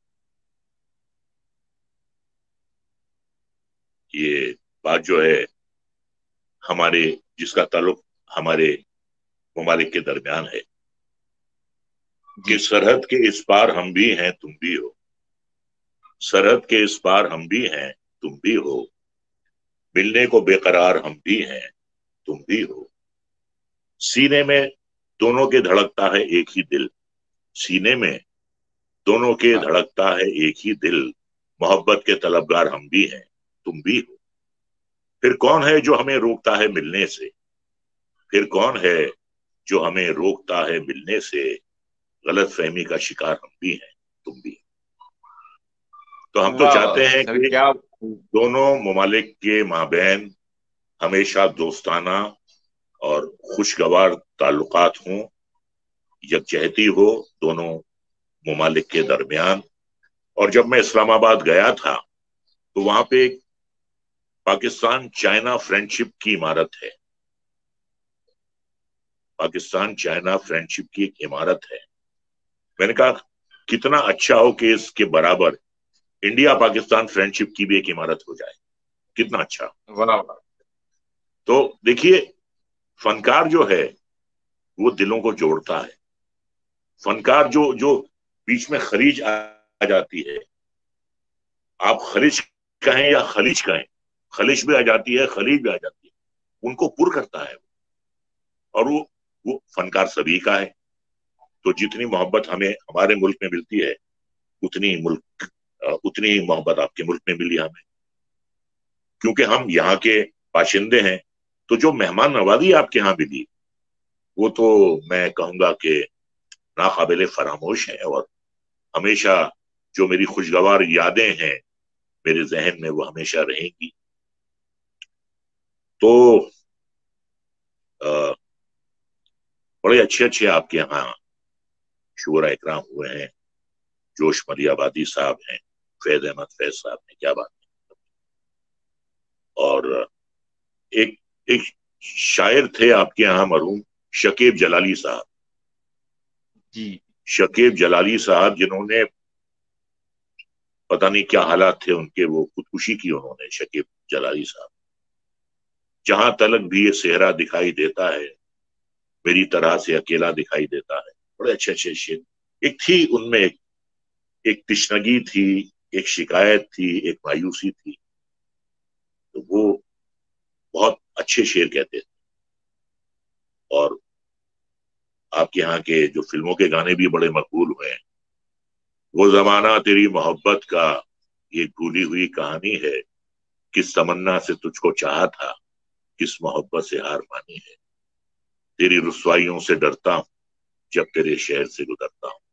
[SPEAKER 1] ये बात जो है हमारे, जिसका ताल्लुक हमारे ममालिक के दरमियान है कि
[SPEAKER 2] जी।
[SPEAKER 1] सरहद के इस पार हम भी हैं तुम भी हो, सरहद के इस पार हम भी हैं तुम भी हो, मिलने को बेकरार हम भी हैं तुम भी हो, सीने में दोनों के धड़कता है एक ही दिल, सीने में दोनों के
[SPEAKER 2] हाँ।
[SPEAKER 1] धड़कता है एक ही दिल, मोहब्बत के तलबगार हम भी हैं तुम भी हो, फिर कौन है जो हमें रोकता है मिलने से, फिर कौन है जो हमें रोकता है मिलने से, गलत फहमी का शिकार हम भी हैं तुम भी। तो हम तो
[SPEAKER 2] वाह वाह
[SPEAKER 1] चाहते हैं
[SPEAKER 2] सर,
[SPEAKER 1] कि
[SPEAKER 2] क्या।
[SPEAKER 1] दोनों ममालिक के माबैन हमेशा दोस्ताना और खुशगवार ताल्लुकात हों, यकजहती हो दोनों ममालिक के दरमियान। और जब मैं इस्लामाबाद गया था तो वहां पे एक पाकिस्तान चाइना फ्रेंडशिप की इमारत है, पाकिस्तान चाइना फ्रेंडशिप की एक इमारत है। मैंने कहा कितना अच्छा हो कि इसके बराबर इंडिया पाकिस्तान फ्रेंडशिप की भी एक इमारत हो जाए, कितना अच्छा।
[SPEAKER 2] वाह वाह।
[SPEAKER 1] तो देखिए, फनकार जो है वो दिलों को जोड़ता है, फनकार जो जो बीच में खलीज आ जाती है, आप खलीज कहें या खलीज कहें, खलीज भी आ जाती है खलीज भी आ जाती है, उनको पुर करता है। और वो फनकार सभी का है। तो जितनी मोहब्बत हमें हमारे मुल्क में मिलती है उतनी ही मोहब्बत आपके मुल्क में मिली हमें, क्योंकि हम यहाँ के बाशिंदे हैं। तो जो मेहमान नवाजी आपके यहाँ मिली वो तो मैं कहूंगा कि नाकाबिले फरामोश है, और हमेशा जो मेरी खुशगवार यादें हैं मेरे जहन में वो हमेशा रहेंगी। तो अ, बड़े अच्छे अच्छे आपके यहाँ शुरा इकराम हुए हैं, जोश मलियाबादी साहब हैं, फैज अहमद फैज साहब हैं, क्या बात है। और एक एक शायर थे आपके यहाँ मरहूम शकीब जलाली साहब,
[SPEAKER 2] जी।
[SPEAKER 1] शकीब जलाली साहब जिन्होंने पता नहीं क्या हालात थे उनके, वो खुदकुशी की उन्होंने, शकीब जलाली साहब। जहां तलक भी ये सेहरा दिखाई देता है, मेरी तरह से अकेला दिखाई देता है। बड़े अच्छे अच्छे शेर। एक थी उनमें एक तिश्नगी थी, एक शिकायत थी, एक मायूसी थी। तो वो बहुत अच्छे शेर कहते थे। और आपके यहाँ के जो फिल्मों के गाने भी बड़े मकबूल हुए हैं, वो जमाना तेरी मोहब्बत का ये भूली हुई कहानी है, किस तमन्ना से तुझको चाहा था, किस मोहब्बत से हार मानी है, तेरी रुसवाइयों से डरता हूं जब तेरे शहर से गुजरता हूं,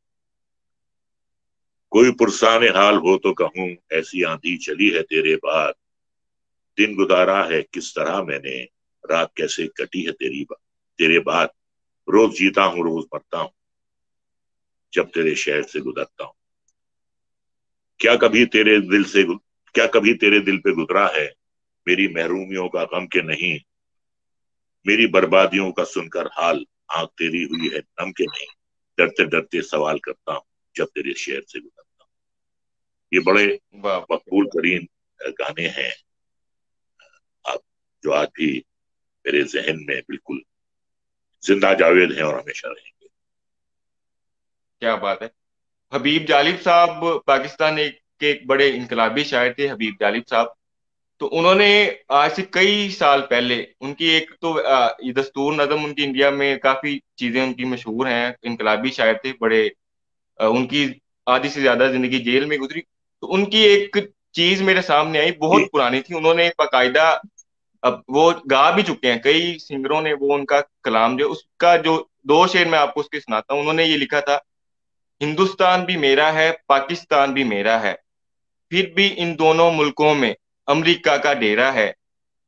[SPEAKER 1] कोई पुरसाने हाल हो तो कहूं ऐसी आंधी चली है तेरे बाद, दिन गुजारा है किस तरह मैंने, रात कैसे कटी है तेरे बाद, रोज जीता हूं रोज मरता हूं जब तेरे शहर से गुजरता हूं, क्या कभी तेरे दिल से क्या कभी तेरे दिल पे गुजरा है मेरी महरूमियों का गम के नहीं, मेरी बर्बादियों का सुनकर हाल आंख तेरी हुई है नम के नहीं, डरते डरते सवाल करता हूं जब तेरे शहर से गुजरता हूं। ये बड़े
[SPEAKER 2] वाह।
[SPEAKER 1] मकबूल तरीन गाने हैं, आप जो आज भी मेरे जहन में बिल्कुल जिंदा जावेद हैं और हमेशा रहेंगे।
[SPEAKER 2] क्या बात है। हबीब जालिब साहब पाकिस्तान के एक बड़े इनकलाबी शायर थे, हबीब जालिब साहब। तो उन्होंने आज से कई साल पहले उनकी एक तो ये दस्तूर नज़म, उनकी इंडिया में काफी चीजें उनकी मशहूर हैं, इनकलाबी शायर थे बड़े। उनकी आधी से ज्यादा जिंदगी जेल में गुजरी। तो उनकी एक चीज मेरे सामने आई,
[SPEAKER 1] जी
[SPEAKER 2] बहुत पुरानी थी, उन्होंने बाकायदा, अब वो गा भी चुके हैं, कई सिंगरों ने वो उनका कलाम जो उसका जो दो शेर मैं आपको उसके सुनाता हूँ। उन्होंने ये लिखा था, हिंदुस्तान भी मेरा है, पाकिस्तान भी मेरा है, फिर भी इन दोनों मुल्कों में अमेरिका का डेरा है,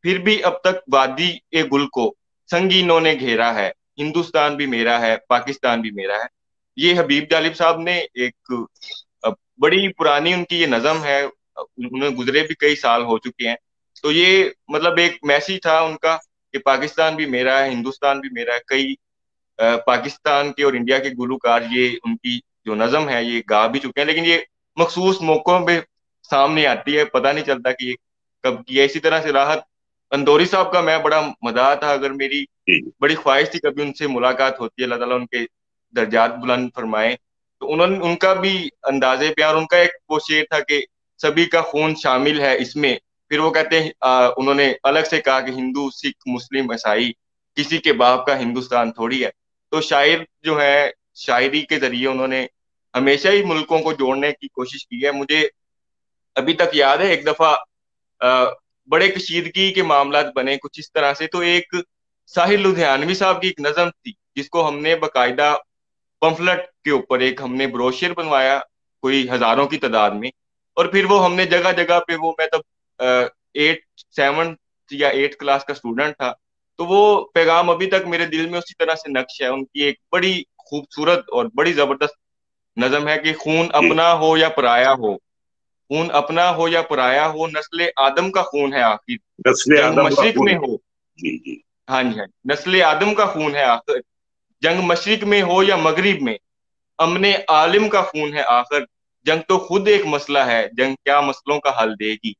[SPEAKER 2] फिर भी अब तक वादी ए गुल को संगीनों ने घेरा है, हिंदुस्तान भी मेरा है, पाकिस्तान भी मेरा है। ये हबीब जालिब साहब ने एक बड़ी पुरानी उनकी ये नज़म है, उन्हें गुजरे भी कई साल हो चुके हैं। तो ये मतलब एक मैसेज था उनका कि पाकिस्तान भी मेरा है, हिंदुस्तान भी मेरा है। कई पाकिस्तान के और इंडिया के गुलूकार ये उनकी जो नज़म है ये गा भी चुके हैं, लेकिन ये मखसूस मौकों पे सामने आती है, पता नहीं चलता कि ये कब की है। इसी तरह से राहत अंदौरी साहब का मैं बड़ा मदाह था, अगर मेरी बड़ी ख्वाहिश थी कभी उनसे मुलाकात होती है, अल्लाह ताला उनके दर्जात बुलंद फरमाए। तो उन्होंने उनका भी अंदाजे प्यार, उनका एक वो शेर था कि सभी का खून शामिल है इसमें। फिर वो कहते हैं उन्होंने अलग से कहा कि हिंदू सिख मुस्लिम ईसाई किसी के बाप का हिंदुस्तान थोड़ी है। तो शायर जो है शायरी के जरिए उन्होंने हमेशा ही मुल्कों को जोड़ने की कोशिश की है। मुझे अभी तक याद है एक दफा बड़े कशीदगी के मामलात बने कुछ इस तरह से, तो एक साहिर लुधियानवी साहब की एक नज़म थी जिसको हमने बकायदा पंफलेट के ऊपर एक हमने ब्रोशर बनवाया कोई हजारों की तादाद में, और फिर वो हमने जगह जगह पे, वो मैं तब 7 या 8 क्लास का स्टूडेंट था, तो वो पैगाम अभी तक मेरे दिल में उसी तरह से नक्श है। उनकी एक बड़ी खूबसूरत और बड़ी जबरदस्त नज़म है कि खून अपना हो या पराया हो, खून अपना हो या पराया हो, नस्ले आदम का खून है आखिर, जंग मशरिक में हो।
[SPEAKER 1] जी जी,
[SPEAKER 2] हाँ जी, हाँ, नस्ले आदम का खून है आखिर, जंग मशरिक में हो या मगरिब में, अमने आलिम का खून है आखिर, जंग तो खुद एक मसला है, जंग क्या मसलों का हल देगी।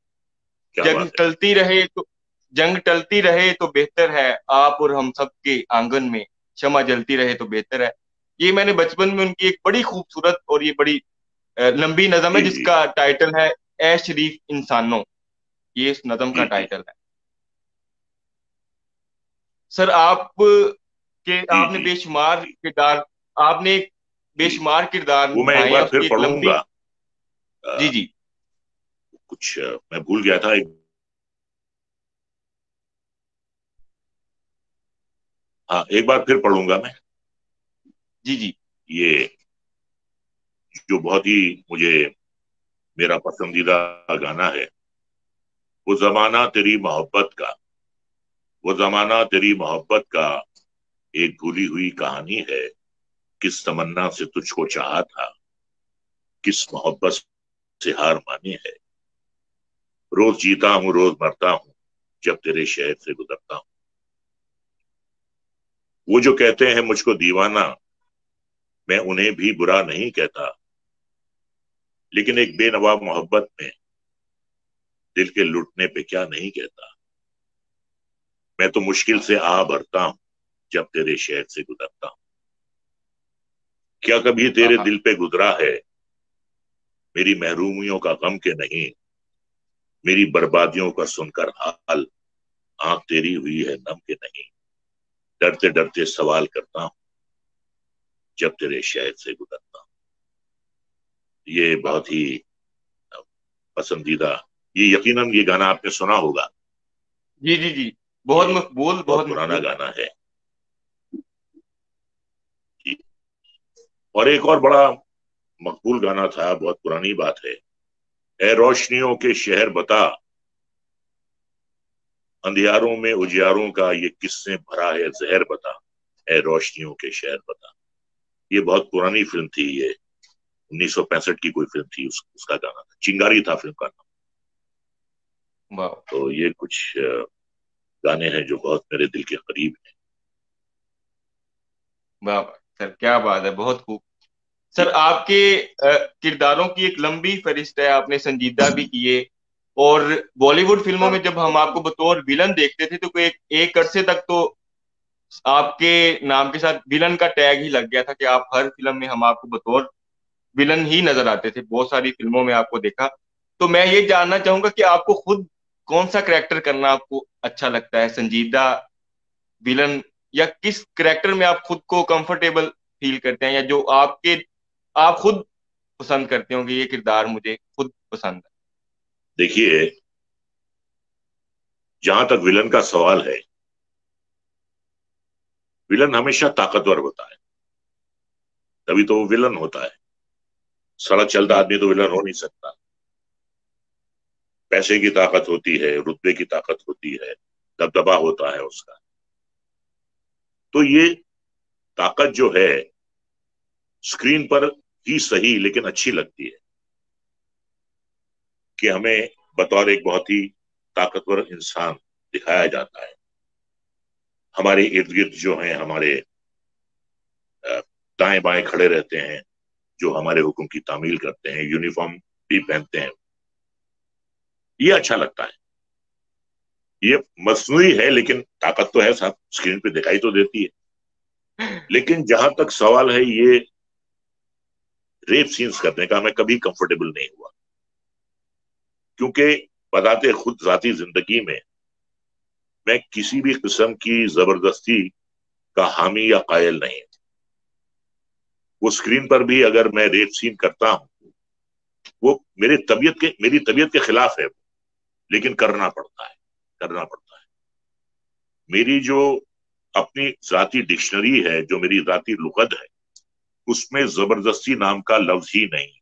[SPEAKER 2] जंग टलती रहे तो बेहतर है, आप और हम सब के आंगन में क्षमा जलती रहे तो बेहतर है। ये मैंने बचपन में उनकी एक बड़ी खूबसूरत और ये बड़ी लंबी नज़म है जिसका टाइटल है ए शरीफ इंसानों, ये इस नज़म का टाइटल है। सर आपने बेशुमार किरदार, आपने बेशुमार किरदार
[SPEAKER 1] वो मैं एक बार फिर पढ़ूंगा।
[SPEAKER 2] जी जी,
[SPEAKER 1] कुछ मैं भूल गया था। हाँ, एक बार फिर पढ़ूंगा मैं।
[SPEAKER 2] जी जी,
[SPEAKER 1] ये जो बहुत ही मुझे मेरा पसंदीदा गाना है, वो जमाना तेरी मोहब्बत का, वो जमाना तेरी मोहब्बत का एक भूली हुई कहानी है, किस तमन्ना से तुझको चाहा था, किस मोहब्बत से हार मानी है, रोज जीता हूँ रोज मरता हूँ जब तेरे शहर से गुजरता हूँ। वो जो कहते हैं मुझको दीवाना, मैं उन्हें भी बुरा नहीं कहता, लेकिन एक बेनवा मोहब्बत में दिल के लुटने पे क्या नहीं कहता। मैं तो मुश्किल से आ भरता हूं जब तेरे शहर से गुजरता हूं। क्या कभी तेरे दिल पे गुजरा है मेरी महरूमियों का गम के नहीं, मेरी बर्बादियों का सुनकर हाल आंख तेरी हुई है नम के नहीं, डरते डरते सवाल करता हूं जब तेरे शहर से गुजरता हूं। ये बहुत ही पसंदीदा, ये यकीनन ये गाना आपने सुना होगा।
[SPEAKER 2] जी जी जी, बहुत मकबूल, बहुत
[SPEAKER 1] पुराना गाना है। और एक और बड़ा मकबूल गाना था, बहुत पुरानी बात है, ए रोशनियों के शहर बता, अंधियारों में उजियारों का ये किससे भरा है जहर बता, ए रोशनियों के शहर बता। ये बहुत पुरानी फिल्म थी, ये 1965 की कोई फिल्म थी, उसका गाना था, चिंगारी था फिल्म का नाम। तो ये कुछ गाने हैं जो बहुत मेरे दिल के करीब हैं।
[SPEAKER 2] वाह सर, क्या बात है, बहुत खूब। सर आपके किरदारों की एक लंबी फहरिस्त है, आपने संजीदा भी किए, और बॉलीवुड फिल्मों में जब हम आपको बतौर विलन देखते थे तो एक अरसे तक तो आपके नाम के साथ विलन का टैग ही लग गया था कि आप हर फिल्म में हम आपको बतौर विलन ही नजर आते थे, बहुत सारी फिल्मों में आपको देखा। तो मैं ये जानना चाहूंगा कि आपको खुद कौन सा करेक्टर करना आपको अच्छा लगता है, संजीदा, विलन, या किस करेक्टर में आप खुद को कंफर्टेबल फील करते हैं, या जो आप खुद पसंद करते हो कि ये किरदार मुझे खुद पसंद है।
[SPEAKER 1] देखिए, जहां तक विलन का सवाल है, विलन हमेशा ताकतवर होता है, तभी तो वो विलन होता है। सड़क चलता आदमी तो विलन हो नहीं सकता। पैसे की ताकत होती है, रुतबे की ताकत होती है, दबदबा होता है उसका। तो ये ताकत जो है स्क्रीन पर ही सही लेकिन अच्छी लगती है कि हमें बतौर एक बहुत ही ताकतवर इंसान दिखाया जाता है। हमारे इर्द गिर्द जो हैं हमारे दाएं बाएं खड़े रहते हैं, जो हमारे हुक्म की तामील करते हैं, यूनिफॉर्म भी पहनते हैं, ये अच्छा लगता है। ये मसनूई है लेकिन ताकत तो है साहब, स्क्रीन पे दिखाई तो देती है। लेकिन जहां तक सवाल है ये रेप सीन्स करने का, मैं कभी कंफर्टेबल नहीं हुआ, क्योंकि बताते खुद जाती जिंदगी में मैं किसी भी किस्म की जबरदस्ती का हामी या कायल नहीं। वो स्क्रीन पर भी अगर मैं रेप सीन करता हूं, वो मेरी तबीयत के खिलाफ है, लेकिन करना पड़ता है, करना पड़ता है। मेरी जो अपनी जाती डिक्शनरी है, जो मेरी जाती लुगत है, उसमें जबरदस्ती नाम का लफ्ज ही नहीं।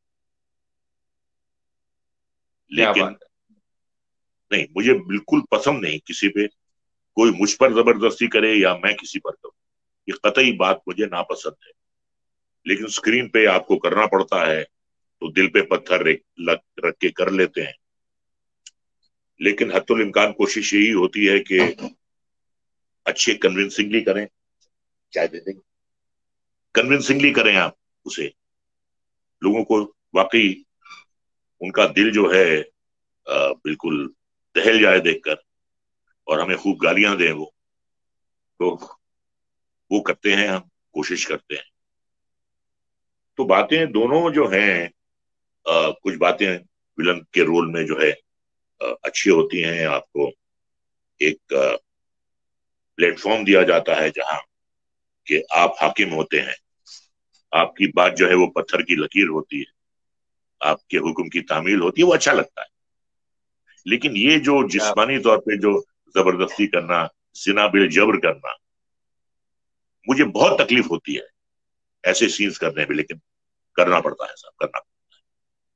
[SPEAKER 1] लेकिन नहीं, मुझे बिल्कुल पसंद नहीं किसी पे कोई मुझ पर जबरदस्ती करे या मैं किसी पर करूं, ये कतई बात मुझे नापसंद है। लेकिन स्क्रीन पे आपको करना पड़ता है तो दिल पे पत्थर रख के कर लेते हैं। लेकिन हत्तुल इम्कान कोशिश यही होती है कि अच्छे कन्विंसिंगली करें, चाय दे देंगे, कन्विंसिंगली करें आप उसे, लोगों को वाकई उनका दिल जो है बिल्कुल दहल जाए देखकर, और हमें खूब गालियां दें वो, तो वो करते हैं, हम कोशिश करते हैं। तो बातें दोनों जो हैं, कुछ बातें विलन के रोल में जो है अच्छी होती हैं। आपको एक प्लेटफॉर्म दिया जाता है जहां कि आप हाकिम होते हैं, आपकी बात जो है वो पत्थर की लकीर होती है, आपके हुक्म की तामील होती है, वो अच्छा लगता है। लेकिन ये जो जिस्मानी तौर पे जो जबरदस्ती करना, जिना बिल जबर करना, मुझे बहुत तकलीफ होती है ऐसे सीन्स करने में, लेकिन करना पड़ता है, सब करना पड़ता है।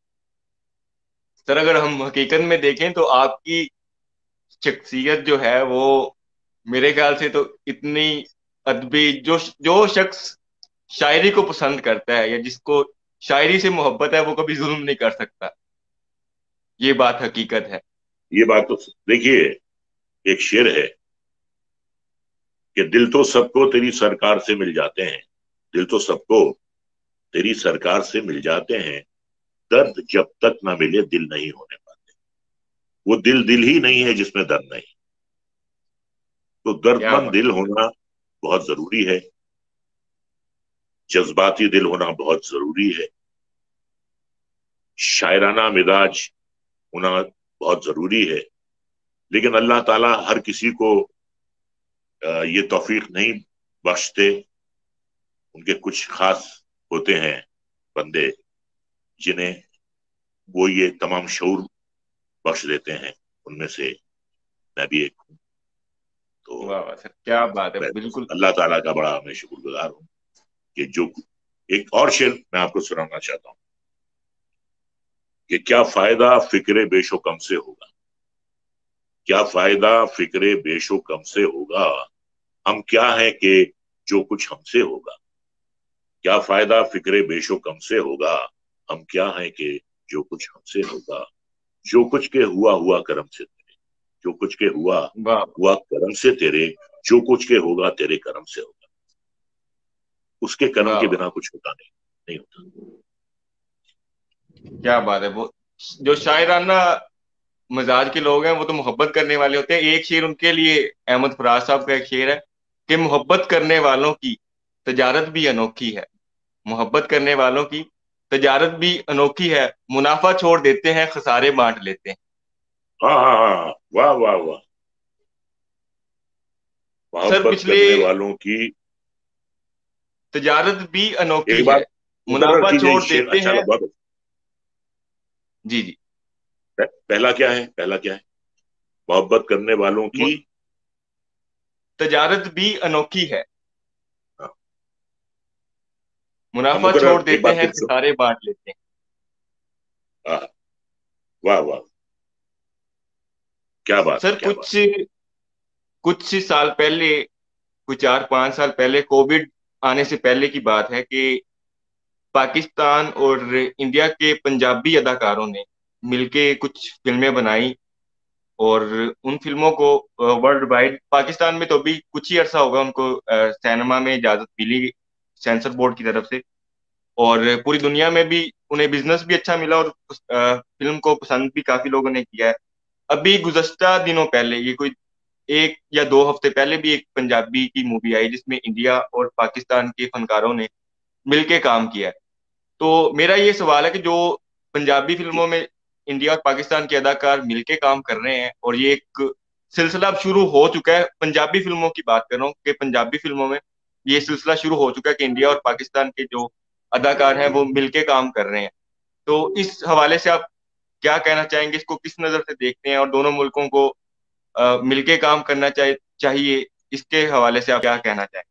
[SPEAKER 2] सर अगर हम हकीकत में देखें तो आपकी शख्सियत जो है वो मेरे ख्याल से तो इतनी अदबी, जो जो शख्स शायरी को पसंद करता है या जिसको शायरी से मोहब्बत है वो कभी जुल्म नहीं कर सकता। ये बात हकीकत है।
[SPEAKER 1] ये बात तो देखिए, एक शेर है कि दिल तो सबको तेरी सरकार से मिल जाते हैं, दिल तो सबको तेरी सरकार से मिल जाते हैं, दर्द जब तक ना मिले दिल नहीं होने पाते। वो दिल ही नहीं है जिसमें दर्द नहीं। तो दर्दमंद दिल होना बहुत जरूरी है, जज्बाती दिल होना बहुत जरूरी है, शायराना मिजाज होना बहुत जरूरी है। लेकिन अल्लाह ताला हर किसी को ये तौफीक नहीं बख्शते। उनके कुछ खास होते हैं बंदे जिन्हें वो ये तमाम शऊर बख्श देते हैं, उनमें से मैं भी एक हूँ। तो
[SPEAKER 2] वाह सर, क्या बात है, बिल्कुल
[SPEAKER 1] अल्लाह ताला का बड़ा मैं शुक्रगुजार हूँ कि जो एक और शेर मैं आपको सुनाना चाहता हूँ कि क्या फायदा फिक्रे बेशो कम से होगा, क्या फायदा फिक्रे बेशो कम से होगा, हम क्या है कि जो कुछ हमसे होगा। क्या फायदा फिक्रे बेशो कम से होगा, हम क्या है कि जो कुछ हमसे होगा। जो कुछ के हुआ करम से तेरे, जो कुछ के हुआ करम से तेरे, जो कुछ के होगा तेरे करम से होगा। उसके कर्म के बिना कुछ होता नहीं होता।
[SPEAKER 2] क्या बात है। वो जो शायराना मिजाज के लोग हैं वो तो मोहब्बत करने वाले होते हैं। एक शेर उनके लिए, अहमद फराज साहब का एक शेर है कि मोहब्बत करने वालों की तजारत भी अनोखी है, मोहब्बत करने वालों की तजारत भी अनोखी है, मुनाफा छोड़ देते हैं खसारे बांट लेते हैं।
[SPEAKER 1] हाँ, वाह वाह वाह। मोहब्बत करने वालों की
[SPEAKER 2] तजारत भी अनोखी है, मुनाफा छोड़ देते
[SPEAKER 1] अच्छा
[SPEAKER 2] हैं। जी जी,
[SPEAKER 1] पहला क्या है, पहला क्या है? मोहब्बत करने वालों की
[SPEAKER 2] तजारत भी अनोखी है,
[SPEAKER 1] हाँ।
[SPEAKER 2] मुनाफा छोड़ देते हैं खसारे बांट लेते हैं।
[SPEAKER 1] वाह वाह। क्या बात है,
[SPEAKER 2] सर
[SPEAKER 1] क्या बात।
[SPEAKER 2] कुछ साल पहले, कुछ 4-5 साल पहले, कोविड आने से पहले की बात है कि पाकिस्तान और इंडिया के पंजाबी अदाकारों ने मिलके कुछ फिल्में बनाई, और उन फिल्मों को वर्ल्ड वाइड, पाकिस्तान में तो अभी कुछ ही अरसा होगा उनको सिनेमा में इजाजत मिली सेंसर बोर्ड की तरफ से, और पूरी दुनिया में भी उन्हें बिजनेस भी अच्छा मिला, और फिल्म को पसंद भी काफी लोगों ने किया है। अभी गुज़श्ता दिनों पहले, ये कोई 1 या 2 हफ्ते पहले, भी एक पंजाबी की मूवी आई जिसमें इंडिया और पाकिस्तान के फनकारों ने मिलके काम किया है। तो मेरा ये सवाल है कि जो पंजाबी फिल्मों में इंडिया और पाकिस्तान के अदाकार मिलके काम कर रहे हैं, और ये एक सिलसिला अब शुरू हो चुका है, पंजाबी फिल्मों की बात कर रहा हूँ कि पंजाबी फिल्मों में ये सिलसिला शुरू हो चुका है कि इंडिया और पाकिस्तान के जो अदाकार हैं वो मिलके काम कर रहे हैं। तो इस हवाले से आप क्या कहना चाहेंगे, इसको किस नजर से देखते हैं, और दोनों मुल्कों को मिलके काम करना चाहिए, इसके हवाले से आप क्या कहना चाहेंगे?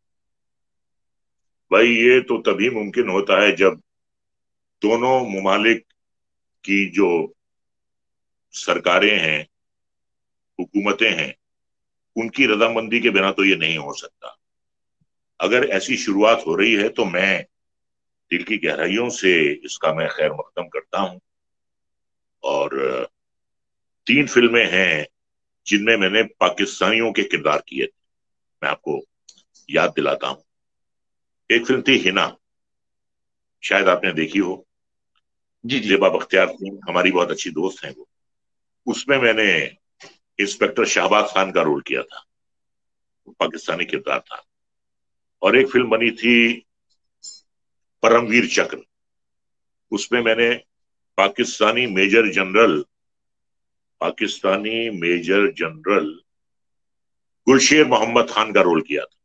[SPEAKER 1] भाई ये तो तभी मुमकिन होता है जब दोनों ममालिक की जो सरकारें हैं, हुकूमतें हैं, उनकी रजामंदी के बिना तो ये नहीं हो सकता। अगर ऐसी शुरुआत हो रही है तो मैं दिल की गहराइयों से इसका मैं खैर मकदम करता हूं। और 3 फिल्में हैं जिनमें मैंने पाकिस्तानियों के किरदार किए थे, मैं आपको याद दिलाता हूं। एक फिल्म थी हिना, शायद आपने देखी हो।
[SPEAKER 2] जी जी।
[SPEAKER 1] जेबा बख्तियार सिंह हमारी बहुत अच्छी दोस्त हैं वो। उसमें मैंने इंस्पेक्टर शाहबाज खान का रोल किया था, पाकिस्तानी किरदार था। और एक फिल्म बनी थी परमवीर चक्र, उसमें मैंने पाकिस्तानी मेजर जनरल गुलशेर मोहम्मद खान का रोल किया था।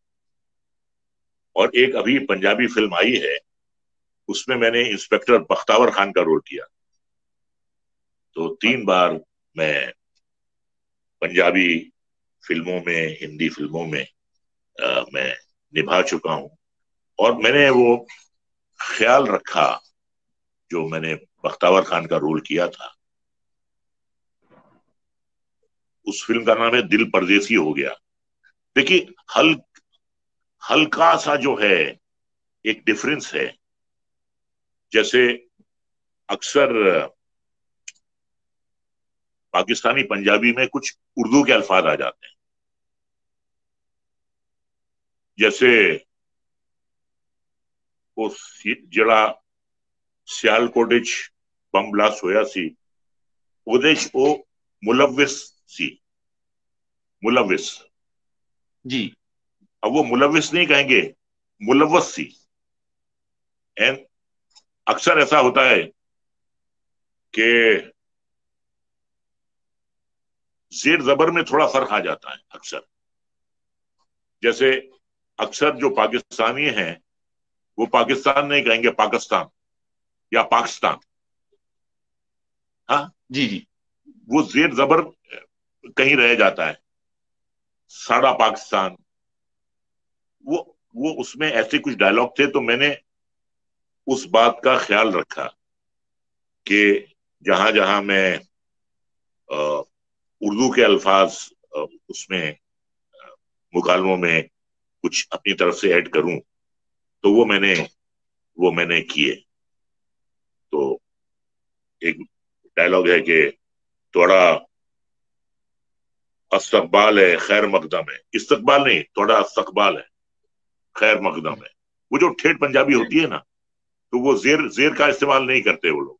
[SPEAKER 1] और एक अभी पंजाबी फिल्म आई है, उसमें मैंने इंस्पेक्टर बख्तावर खान का रोल किया। तो 3 बार मैं पंजाबी फिल्मों में, हिंदी फिल्मों में मैं निभा चुका हूं। और मैंने वो ख्याल रखा, जो मैंने बख्तावर खान का रोल किया था, उस फिल्म का नाम है दिल परदेसी हो गया। देखिए, हल्का सा जो है एक डिफरेंस है। जैसे अक्सर पाकिस्तानी पंजाबी में कुछ उर्दू के अल्फाज आ जाते हैं, जैसे वो जड़ा सियालकोट बम ब्लास्ट होया सी, ਉਹਦੇ ਚ ਉਹ मुलविस सी, मुलविस।
[SPEAKER 2] जी।
[SPEAKER 1] अब वो मुलविस नहीं कहेंगे, मुलवस सी। एंड अक्सर ऐसा होता है कि जेर जबर में थोड़ा फर्क आ जाता है अक्सर। जैसे अक्सर जो पाकिस्तानी हैं वो पाकिस्तान नहीं कहेंगे, पाकिस्तान या पाकिस्तान। हाँ
[SPEAKER 2] जी जी।
[SPEAKER 1] वो जेर जबर कहीं रह जाता है, साड़ा पाकिस्तान। वो उसमें ऐसे कुछ डायलॉग थे, तो मैंने उस बात का ख्याल रखा कि जहां जहां मैं उर्दू के अल्फाज उसमें मुकालमों में कुछ अपनी तरफ से ऐड करूं, तो वो मैंने किए। तो एक डायलॉग है कि थोड़ा इस्तकबाल है खैर मकदम है, इस्तकबाल नहीं, थोड़ा इस्तकबाल है खैर मकदम है। वो जो ठेठ पंजाबी होती है ना, तो वो जेर जेर का इस्तेमाल नहीं करते वो लोग।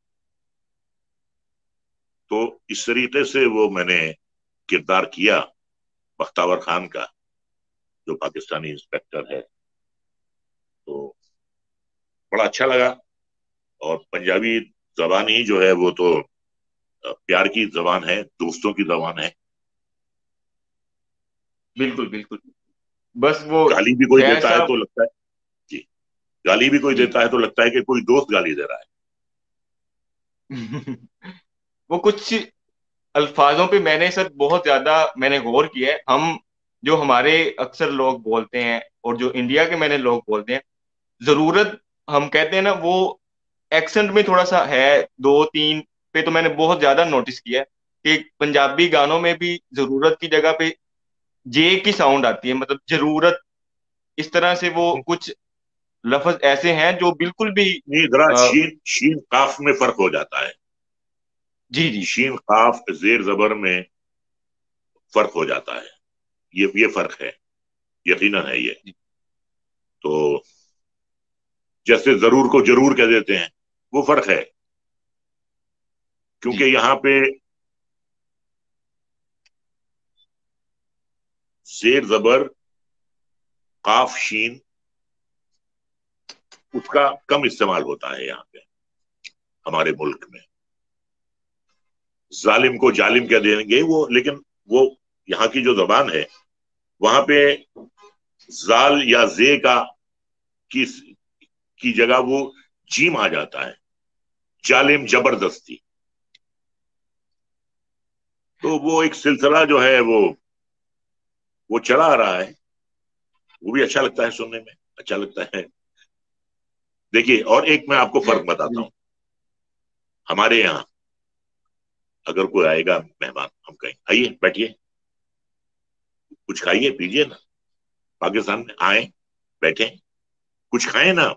[SPEAKER 1] तो इस तरीके से वो मैंने किरदार किया बख्तावर खान का, जो पाकिस्तानी इंस्पेक्टर है। तो बड़ा अच्छा लगा। और पंजाबी जबान ही जो है वो तो प्यार की जबान है, दोस्तों की जबान है।
[SPEAKER 2] बिल्कुल बिल्कुल। बस वो
[SPEAKER 1] गाली भी कोई
[SPEAKER 2] फैज
[SPEAKER 1] देता है
[SPEAKER 2] साहब।
[SPEAKER 1] तो लगता है, जी, गाली भी कोई
[SPEAKER 2] जी।
[SPEAKER 1] देता है तो लगता है कि कोई दोस्त गाली दे रहा है।
[SPEAKER 2] वो कुछ अल्फाजों पे मैंने सर बहुत ज्यादा मैंने गौर किया है। हम जो हमारे अक्सर लोग बोलते हैं, और जो इंडिया के मैंने लोग बोलते हैं, जरूरत हम कहते हैं ना, वो एक्सेंट में थोड़ा सा है, 2-3 पे तो मैंने बहुत ज्यादा नोटिस किया है। कि पंजाबी गानों में भी जरूरत की जगह पे जे की साउंड आती है, मतलब जरूरत, इस तरह से वो कुछ लफ्ज ऐसे हैं जो बिल्कुल भी
[SPEAKER 1] नहीं, जरा
[SPEAKER 2] आ,
[SPEAKER 1] शीन शीन काफ में फर्क हो जाता है।
[SPEAKER 2] जी जी
[SPEAKER 1] शीन काफ जेर जबर में फर्क हो जाता है। ये फर्क है, यकीनन है ये।
[SPEAKER 2] जी
[SPEAKER 1] तो जैसे जरूर को जरूर कह देते हैं, वो फर्क है, क्योंकि
[SPEAKER 2] जी
[SPEAKER 1] यहाँ पे जेर जबर काफ शीन उसका कम इस्तेमाल होता है यहाँ पे, हमारे मुल्क में। जालिम को जालिम कह देंगे वो, लेकिन वो यहाँ की जो जबान है वहां पे जाल या जे का की की जगह वो जीम आ जाता है, जालिम जबरदस्ती। तो वो एक सिलसिला जो है वो चला आ रहा है। वो भी अच्छा लगता है, सुनने में अच्छा लगता है। देखिए, और एक मैं आपको फर्क बताता
[SPEAKER 2] जी
[SPEAKER 1] हूँ। हमारे यहाँ अगर कोई आएगा मेहमान, हम कहेंगे आइए बैठिए, कुछ खाइए पीजिए ना। पाकिस्तान में आए, बैठे, कुछ खाएं ना।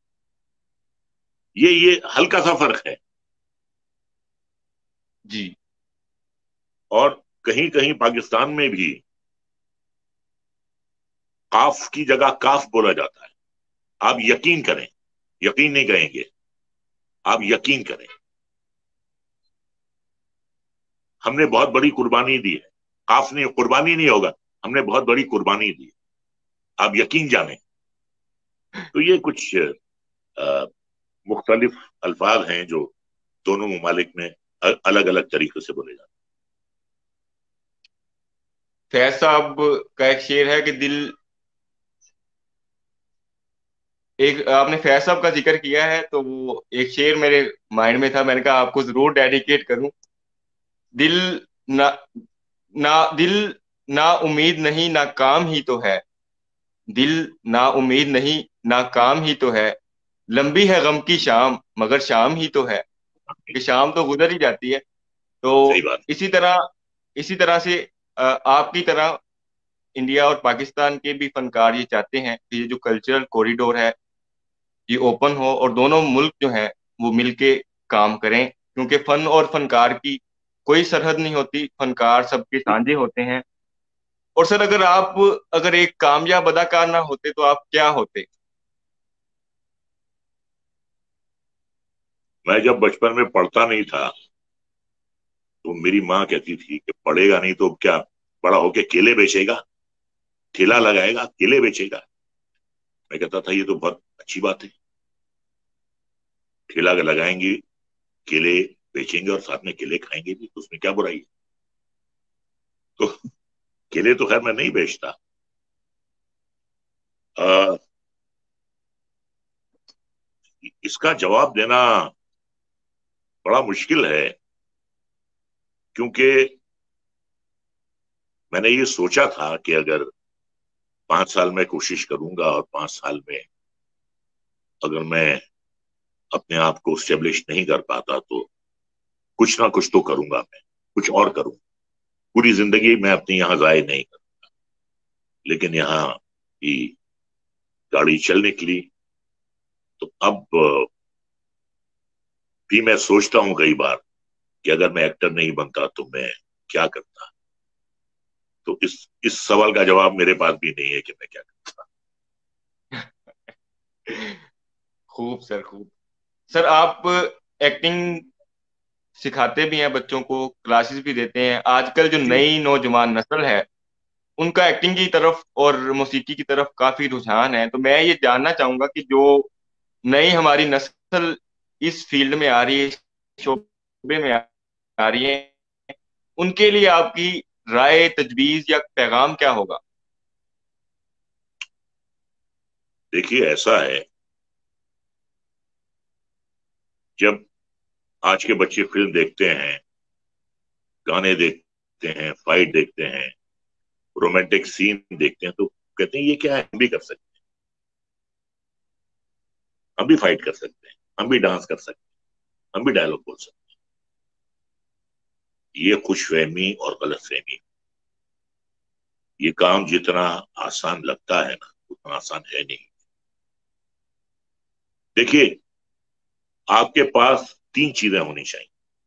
[SPEAKER 1] ये हल्का सा फर्क है।
[SPEAKER 2] जी
[SPEAKER 1] और कहीं कहीं पाकिस्तान में भी काफ की जगह काफ बोला जाता है। आप यकीन करें, यकीन नहीं करेंगे, आप यकीन करें, हमने बहुत बड़ी कुर्बानी दी है। काफ नहीं, कुर्बानी नहीं होगा, हमने बहुत बड़ी कुर्बानी दी है, आप यकीन जाने। तो ये कुछ मुख्तलिफ अल्फाज हैं जो दोनों ममालिक में अलग अलग तरीके से बोले जाते
[SPEAKER 2] फैज साहब का एक शेर है कि दिल, एक आपने फैज साहब का जिक्र किया है तो वो एक शेर मेरे माइंड में था, मैंने कहा आपको जरूर डेडिकेट करूं। दिल ना, दिल ना उम्मीद नहीं ना काम ही तो है, दिल ना उम्मीद नहीं ना काम ही तो है, लंबी है गम की शाम मगर शाम ही तो है,
[SPEAKER 1] हैं।
[SPEAKER 2] कि शाम तो गुजर ही जाती है।
[SPEAKER 1] सही
[SPEAKER 2] तो
[SPEAKER 1] बात।
[SPEAKER 2] इसी तरह से आपकी तरह इंडिया और पाकिस्तान के भी फनकार ये चाहते हैं कि ये जो कल्चरल कॉरिडोर है ये ओपन हो और दोनों मुल्क जो हैं वो मिलके काम करें, क्योंकि फन और फनकार की कोई सरहद नहीं होती, फनकार सबके साझे होते हैं। और सर, अगर एक कामयाब अदाकार ना होते तो आप क्या होते?
[SPEAKER 1] मैं जब बचपन में पढ़ता नहीं था तो मेरी माँ कहती थी कि पढ़ेगा नहीं तो क्या, बड़ा होके केले बेचेगा, ठेला लगाएगा, केले बेचेगा। मैं कहता था ये तो बहुत अच्छी बात है, ठेला लगाएंगे, केले बेचेंगे और साथ में केले खाएंगे भी, तो उसमें क्या बुराई है। तो केले तो खैर मैं नहीं बेचता। आ, इसका जवाब देना बड़ा मुश्किल है, क्योंकि मैंने ये सोचा था कि अगर 5 साल में कोशिश करूंगा और 5 साल में अगर मैं अपने आप को स्टेब्लिश नहीं कर पाता तो कुछ ना कुछ तो करूंगा, मैं कुछ और करूंगा। पूरी जिंदगी मैं अपनी यहाँ जाया नहीं कर, लेकिन यहाँ की गाड़ी चल निकली। तो अब भी मैं सोचता हूँ कई बार कि अगर मैं एक्टर नहीं बनता तो मैं क्या करता। तो इस सवाल का जवाब मेरे पास भी नहीं है कि मैं क्या करता।
[SPEAKER 2] खूब सर, खूब। सर, आप एक्टिंग सिखाते भी हैं, बच्चों को क्लासेस भी देते हैं। आजकल जो
[SPEAKER 1] जी।
[SPEAKER 2] नई नौजवान नस्ल है उनका एक्टिंग की तरफ और मौसीकी की तरफ काफी रुझान है, तो मैं ये जानना चाहूंगा कि जो नई हमारी नस्ल इस फील्ड में आ रही है, इस शोबे में आ रही है, उनके लिए आपकी राय, तजवीज या पैगाम क्या होगा?
[SPEAKER 1] देखिए, ऐसा है, जब आज के बच्चे फिल्म देखते हैं, गाने देखते हैं, फाइट देखते हैं, रोमांटिक सीन देखते हैं, तो कहते हैं ये क्या है, हम भी कर सकते हैं, हम भी फाइट कर सकते हैं, हम भी डांस कर सकते हैं, हम भी डायलॉग बोल सकते ये खुशफहमी और गलतफहमी, ये काम जितना आसान लगता है ना उतना आसान है नहीं। देखिए, आपके पास 3 चीजें होनी चाहिए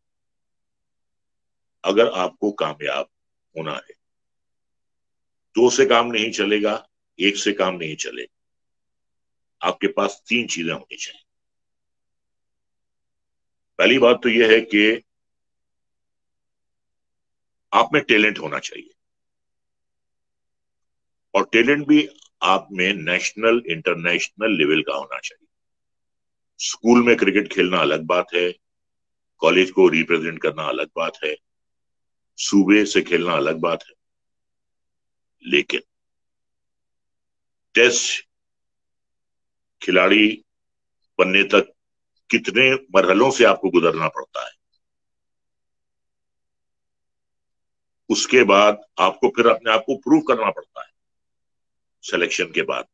[SPEAKER 1] अगर आपको कामयाब होना है। 2 से काम नहीं चलेगा, 1 से काम नहीं चलेगा, आपके पास 3 चीजें होनी चाहिए। पहली बात तो यह है कि आप में टैलेंट होना चाहिए, और टैलेंट भी आप में नेशनल इंटरनेशनल लेवल का होना चाहिए। स्कूल में क्रिकेट खेलना अलग बात है, कॉलेज को रिप्रेजेंट करना अलग बात है, सूबे से खेलना अलग बात है, लेकिन टेस्ट खिलाड़ी बनने तक कितने मरहलों से आपको गुजरना पड़ता है। उसके बाद आपको फिर अपने आप को प्रूव करना पड़ता है सिलेक्शन के बाद।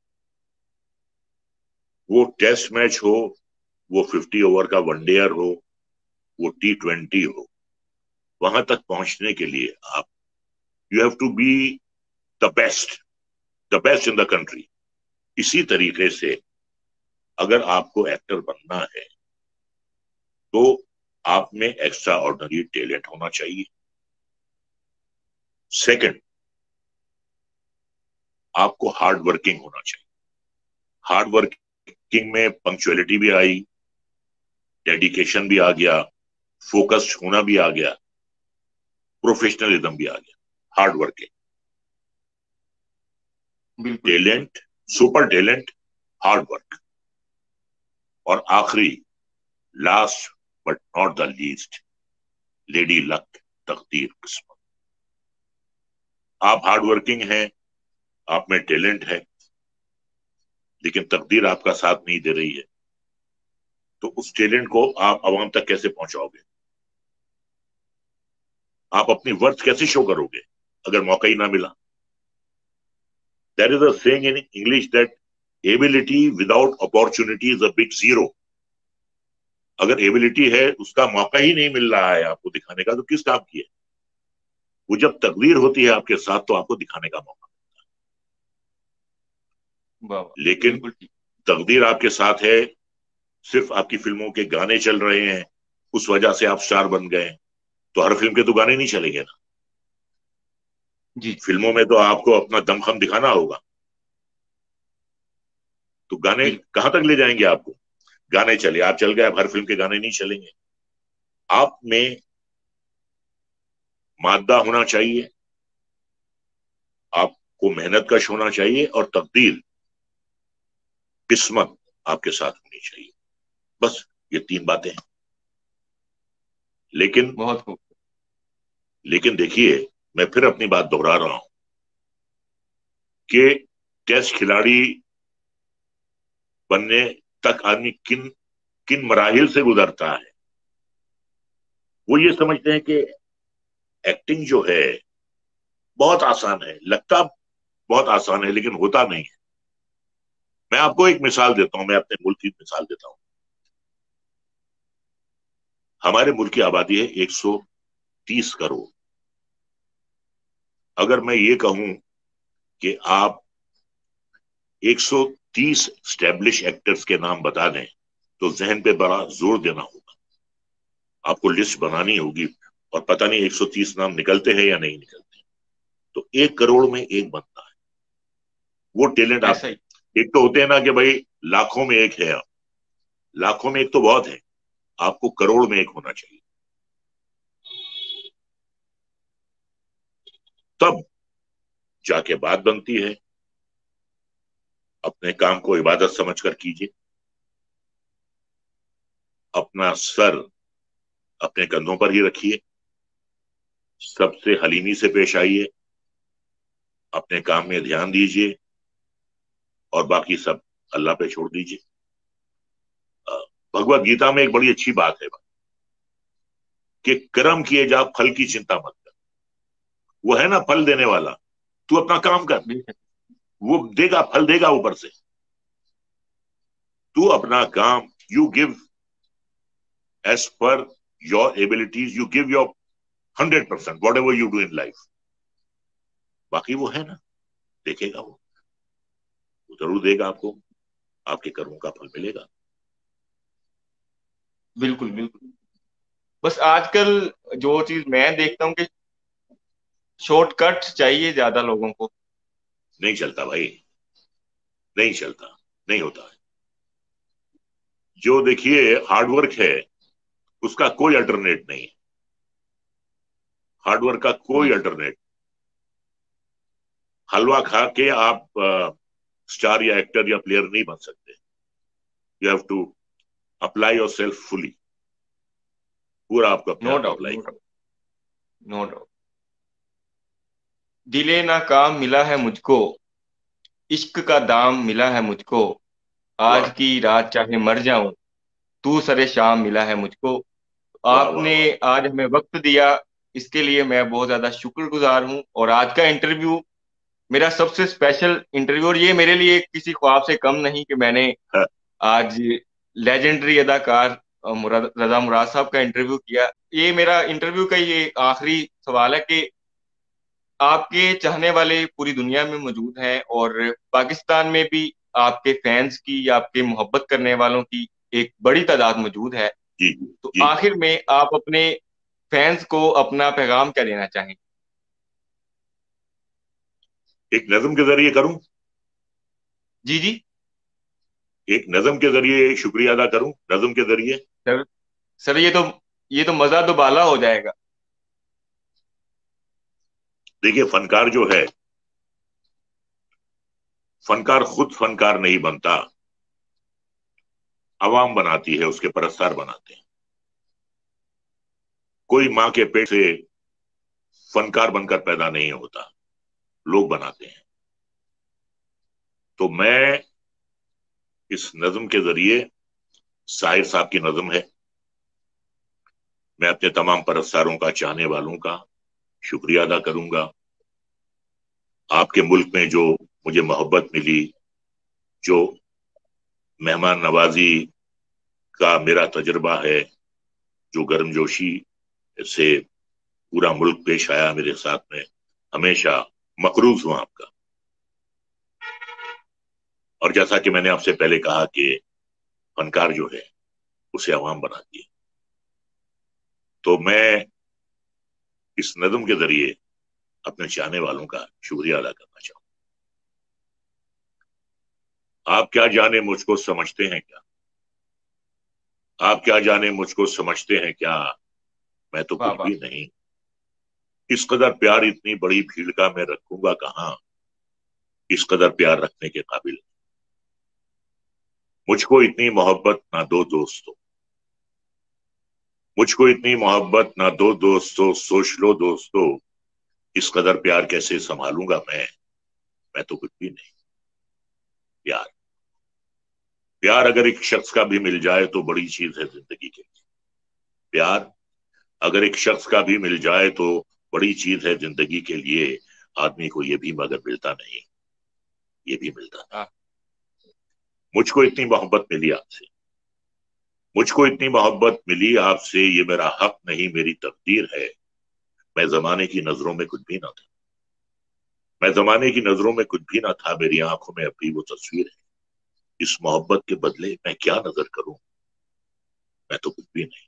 [SPEAKER 1] वो टेस्ट मैच हो, वो 50 ओवर का वनडेयर हो, वो T20 हो, वहां तक पहुंचने के लिए आप you have to be the best in the country. इसी तरीके से अगर आपको एक्टर बनना है तो आप में एक्स्ट्रा ऑर्डिनरी टैलेंट होना चाहिए। सेकंड, आपको हार्ड वर्किंग होना चाहिए। हार्ड वर्किंग में पंक्चुअलिटी भी आई, डेडिकेशन भी आ गया, फोकस्ड होना भी आ गया, प्रोफेशनलिज्म भी आ गया। Hard working, talent, super talent, hard work, और आखिरी, last but not the least, lady luck, तकदीर, किस्मत। आप हार्ड वर्किंग हैं, आप में टैलेंट है, लेकिन तकदीर आपका साथ नहीं दे रही है, तो उस टैलेंट को आप आवाम तक कैसे पहुंचाओगे? आप अपनी वर्थ कैसे शो करोगे अगर मौका ही ना मिला? There is a saying in English that ability without opportunity is a big zero. अगर एबिलिटी है, उसका मौका ही नहीं मिल रहा है आपको दिखाने का, तो किस काम की है? वो जब तकदीर होती है आपके साथ तो आपको दिखाने का मौका मिलता है। लेकिन तकदीर आपके साथ है, सिर्फ आपकी फिल्मों के गाने चल रहे हैं, उस वजह से आप स्टार बन गए, तो हर फिल्म के तो गाने नहीं चलेंगे ना जी। फिल्मों में तो आपको अपना दमखम दिखाना होगा, तो गाने कहां तक ले जाएंगे आपको? गाने चले, आप चल गए, अब हर फिल्म के गाने नहीं चलेंगे। आप में मादा होना चाहिए, आपको मेहनत कश होना चाहिए, और तकदीर, किस्मत आपके साथ होनी चाहिए। बस ये 3 बातें हैं। लेकिन
[SPEAKER 2] बहुत खूब।
[SPEAKER 1] लेकिन देखिए, मैं फिर अपनी बात दोहरा रहा हूं कि टेस्ट खिलाड़ी बनने तक आदमी किन किन मराहिल से गुजरता है। वो ये समझते हैं कि एक्टिंग जो है बहुत आसान है, लगता बहुत आसान है, लेकिन होता नहीं है। मैं आपको एक मिसाल देता हूं, मैं अपने मुल्क की मिसाल देता हूं। हमारे मुल्क की आबादी है 130 करोड़। अगर मैं ये कहूं कि आप 130 स्टैब्लिश एक्टर्स के नाम बता दें, तो जहन पे बड़ा जोर देना होगा, आपको लिस्ट बनानी होगी, और पता नहीं 130 नाम निकलते हैं या नहीं निकलते। तो 1 करोड़ में एक बनता है वो टैलेंट। आप एक तो होते हैं ना कि भाई लाखों में एक है, लाखों में एक तो बहुत है, आपको करोड़ में एक होना चाहिए। तब जाके बात बनती है। अपने काम को इबादत समझकर कीजिए, अपना सर अपने कंधों पर ही रखिए, सबसे हलीमी से पेश आइए, अपने काम में ध्यान दीजिए, और बाकी सब अल्लाह पे छोड़ दीजिए। भगवत गीता में एक बड़ी अच्छी बात है कि कर्म किए जा, फल की चिंता मत कर। वो है ना फल देने वाला, तू अपना काम कर, वो देगा, फल देगा ऊपर से। तू अपना काम, you give as per your abilities, you give your 100%, whatever you do in life. बाकी वो है ना, देखेगा वो जरूर देगा आपको, आपके कर्मों का फल मिलेगा।
[SPEAKER 2] बिल्कुल बिल्कुल। बस आजकल जो चीज मैं देखता हूँ कि शॉर्टकट चाहिए ज्यादा लोगों को।
[SPEAKER 1] नहीं चलता भाई, नहीं चलता, नहीं होता है। जो देखिए हार्डवर्क है उसका कोई अल्टरनेट नहीं, हार्डवर्क का कोई अल्टरनेट। हलवा खा के आप स्टार या एक्टर या प्लेयर नहीं बन सकते। You have to apply your yourself, fully आपको अपने
[SPEAKER 2] नो
[SPEAKER 1] आप
[SPEAKER 2] डाउट,
[SPEAKER 1] अप्लाई
[SPEAKER 2] नो
[SPEAKER 1] करना।
[SPEAKER 2] Doubt, no doubt. दिले ना काम मिला है मुझको, इश्क का दाम मिला है मुझको,
[SPEAKER 1] वाह
[SPEAKER 2] आज की रात चाहे मर जाऊं, तू सरे शाम मिला है मुझको।
[SPEAKER 1] वाह वाह
[SPEAKER 2] आपने
[SPEAKER 1] वाह।
[SPEAKER 2] आज हमें वक्त दिया, इसके लिए मैं बहुत ज्यादा शुक्रगुजार हूं। और आज का इंटरव्यू मेरा सबसे स्पेशल इंटरव्यू, और ये मेरे लिए किसी ख्वाब से कम नहीं कि मैंने
[SPEAKER 1] हाँ,
[SPEAKER 2] आज लेजेंडरी अदाकार रजा मुराद साहब का इंटरव्यू किया। ये मेरा इंटरव्यू का ये आखिरी सवाल है कि आपके चाहने वाले पूरी दुनिया में मौजूद हैं, और पाकिस्तान में भी आपके फैंस की या आपके मोहब्बत करने वालों की एक बड़ी तादाद मौजूद है।
[SPEAKER 1] जी
[SPEAKER 2] तो
[SPEAKER 1] जी।
[SPEAKER 2] आखिर में आप अपने फैंस को अपना पैगाम क्या देना चाहें?
[SPEAKER 1] एक नज्म के जरिए करूं,
[SPEAKER 2] जी जी।
[SPEAKER 1] एक नज्म के जरिए शुक्रिया अदा करूं, नज्म के जरिए।
[SPEAKER 2] सर, सर ये तो मजा तो बाला हो जाएगा।
[SPEAKER 1] देखिए फनकार जो है, फनकार खुद फनकार नहीं बनता, आवाम बनाती है, उसके परस्तार बनाते हैं। कोई मां के पेट से फनकार बनकर पैदा नहीं होता, लोग बनाते हैं। तो मैं इस नज्म के जरिए, साहिर साहब की नज्म है, मैं अपने तमाम परस्तारों का, चाहने वालों का शुक्रिया अदा करूंगा। आपके मुल्क में जो मुझे मोहब्बत मिली, जो मेहमान नवाजी का मेरा तजुर्बा है, जो गर्मजोशी से पूरा मुल्क पेश आया मेरे साथ में, हमेशा मकरूज हूं आपका। और जैसा कि मैंने आपसे पहले कहा कि फनकार जो है उसे अवाम बनाती है। तो मैं इस नज्म के जरिए अपने चाहने वालों का शुक्रिया अदा करना चाहूँ। आप क्या जाने मुझको समझते हैं क्या, आप क्या जाने मुझको समझते हैं क्या, मैं तो
[SPEAKER 2] वाह
[SPEAKER 1] कुछ
[SPEAKER 2] वाह।
[SPEAKER 1] भी नहीं। इस कदर प्यार इतनी बड़ी भीड़ का मैं रखूंगा कहाँ, इस कदर प्यार रखने के काबिल। मुझको इतनी मोहब्बत ना दो दोस्तों, मुझको इतनी मोहब्बत ना दो दोस्तों, सोच लो दोस्तों, इस कदर प्यार कैसे संभालूंगा मैं तो कुछ भी नहीं। प्यार, प्यार अगर एक शख्स का भी मिल जाए तो बड़ी चीज है जिंदगी के लिए। प्यार अगर एक शख्स का भी मिल जाए तो बड़ी चीज है जिंदगी के लिए। आदमी को ये भी मगर मिलता नहीं, ये भी मिलता नहीं।
[SPEAKER 2] हाँ,
[SPEAKER 1] मुझको इतनी मोहब्बत मिली आपसे, मुझको इतनी मोहब्बत मिली आपसे, ये मेरा हक नहीं मेरी तकदीर है। मैं जमाने की नजरों में कुछ भी ना था, मैं जमाने की नजरों में कुछ भी ना था, मेरी आंखों में अभी वो तस्वीर है। इस मोहब्बत के बदले मैं क्या नजर करूं, मैं तो कुछ भी नहीं।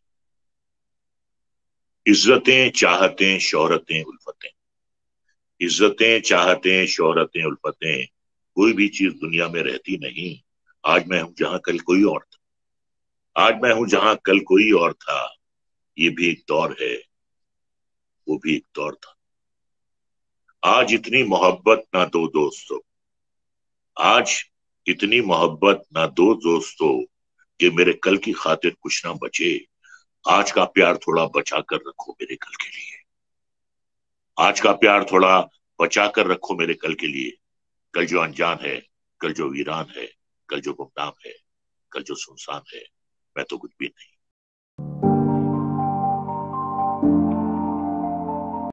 [SPEAKER 1] इज्जतें चाहतें शोहरतें उल्फतें, इज्जतें चाहतें शोहरतें उल्फतें, कोई भी चीज दुनिया में रहती नहीं। आज मैं हूं जहां कल कोई और था, आज मैं हूं जहां कल कोई और था। ये भी एक दौर है, वो भी एक दौर था। आज इतनी मोहब्बत ना दो दोस्तों, आज इतनी मोहब्बत ना दो दोस्तों, कि मेरे कल की खातिर कुछ ना बचे। आज का प्यार थोड़ा बचा कर रखो मेरे कल के लिए, आज का प्यार थोड़ा बचा कर रखो मेरे कल के लिए। कल जो अनजान है, कल जो वीरान है, कल जो गुमनाम है, कल जो सुनसान है, मैं तो कुछ भी नहीं।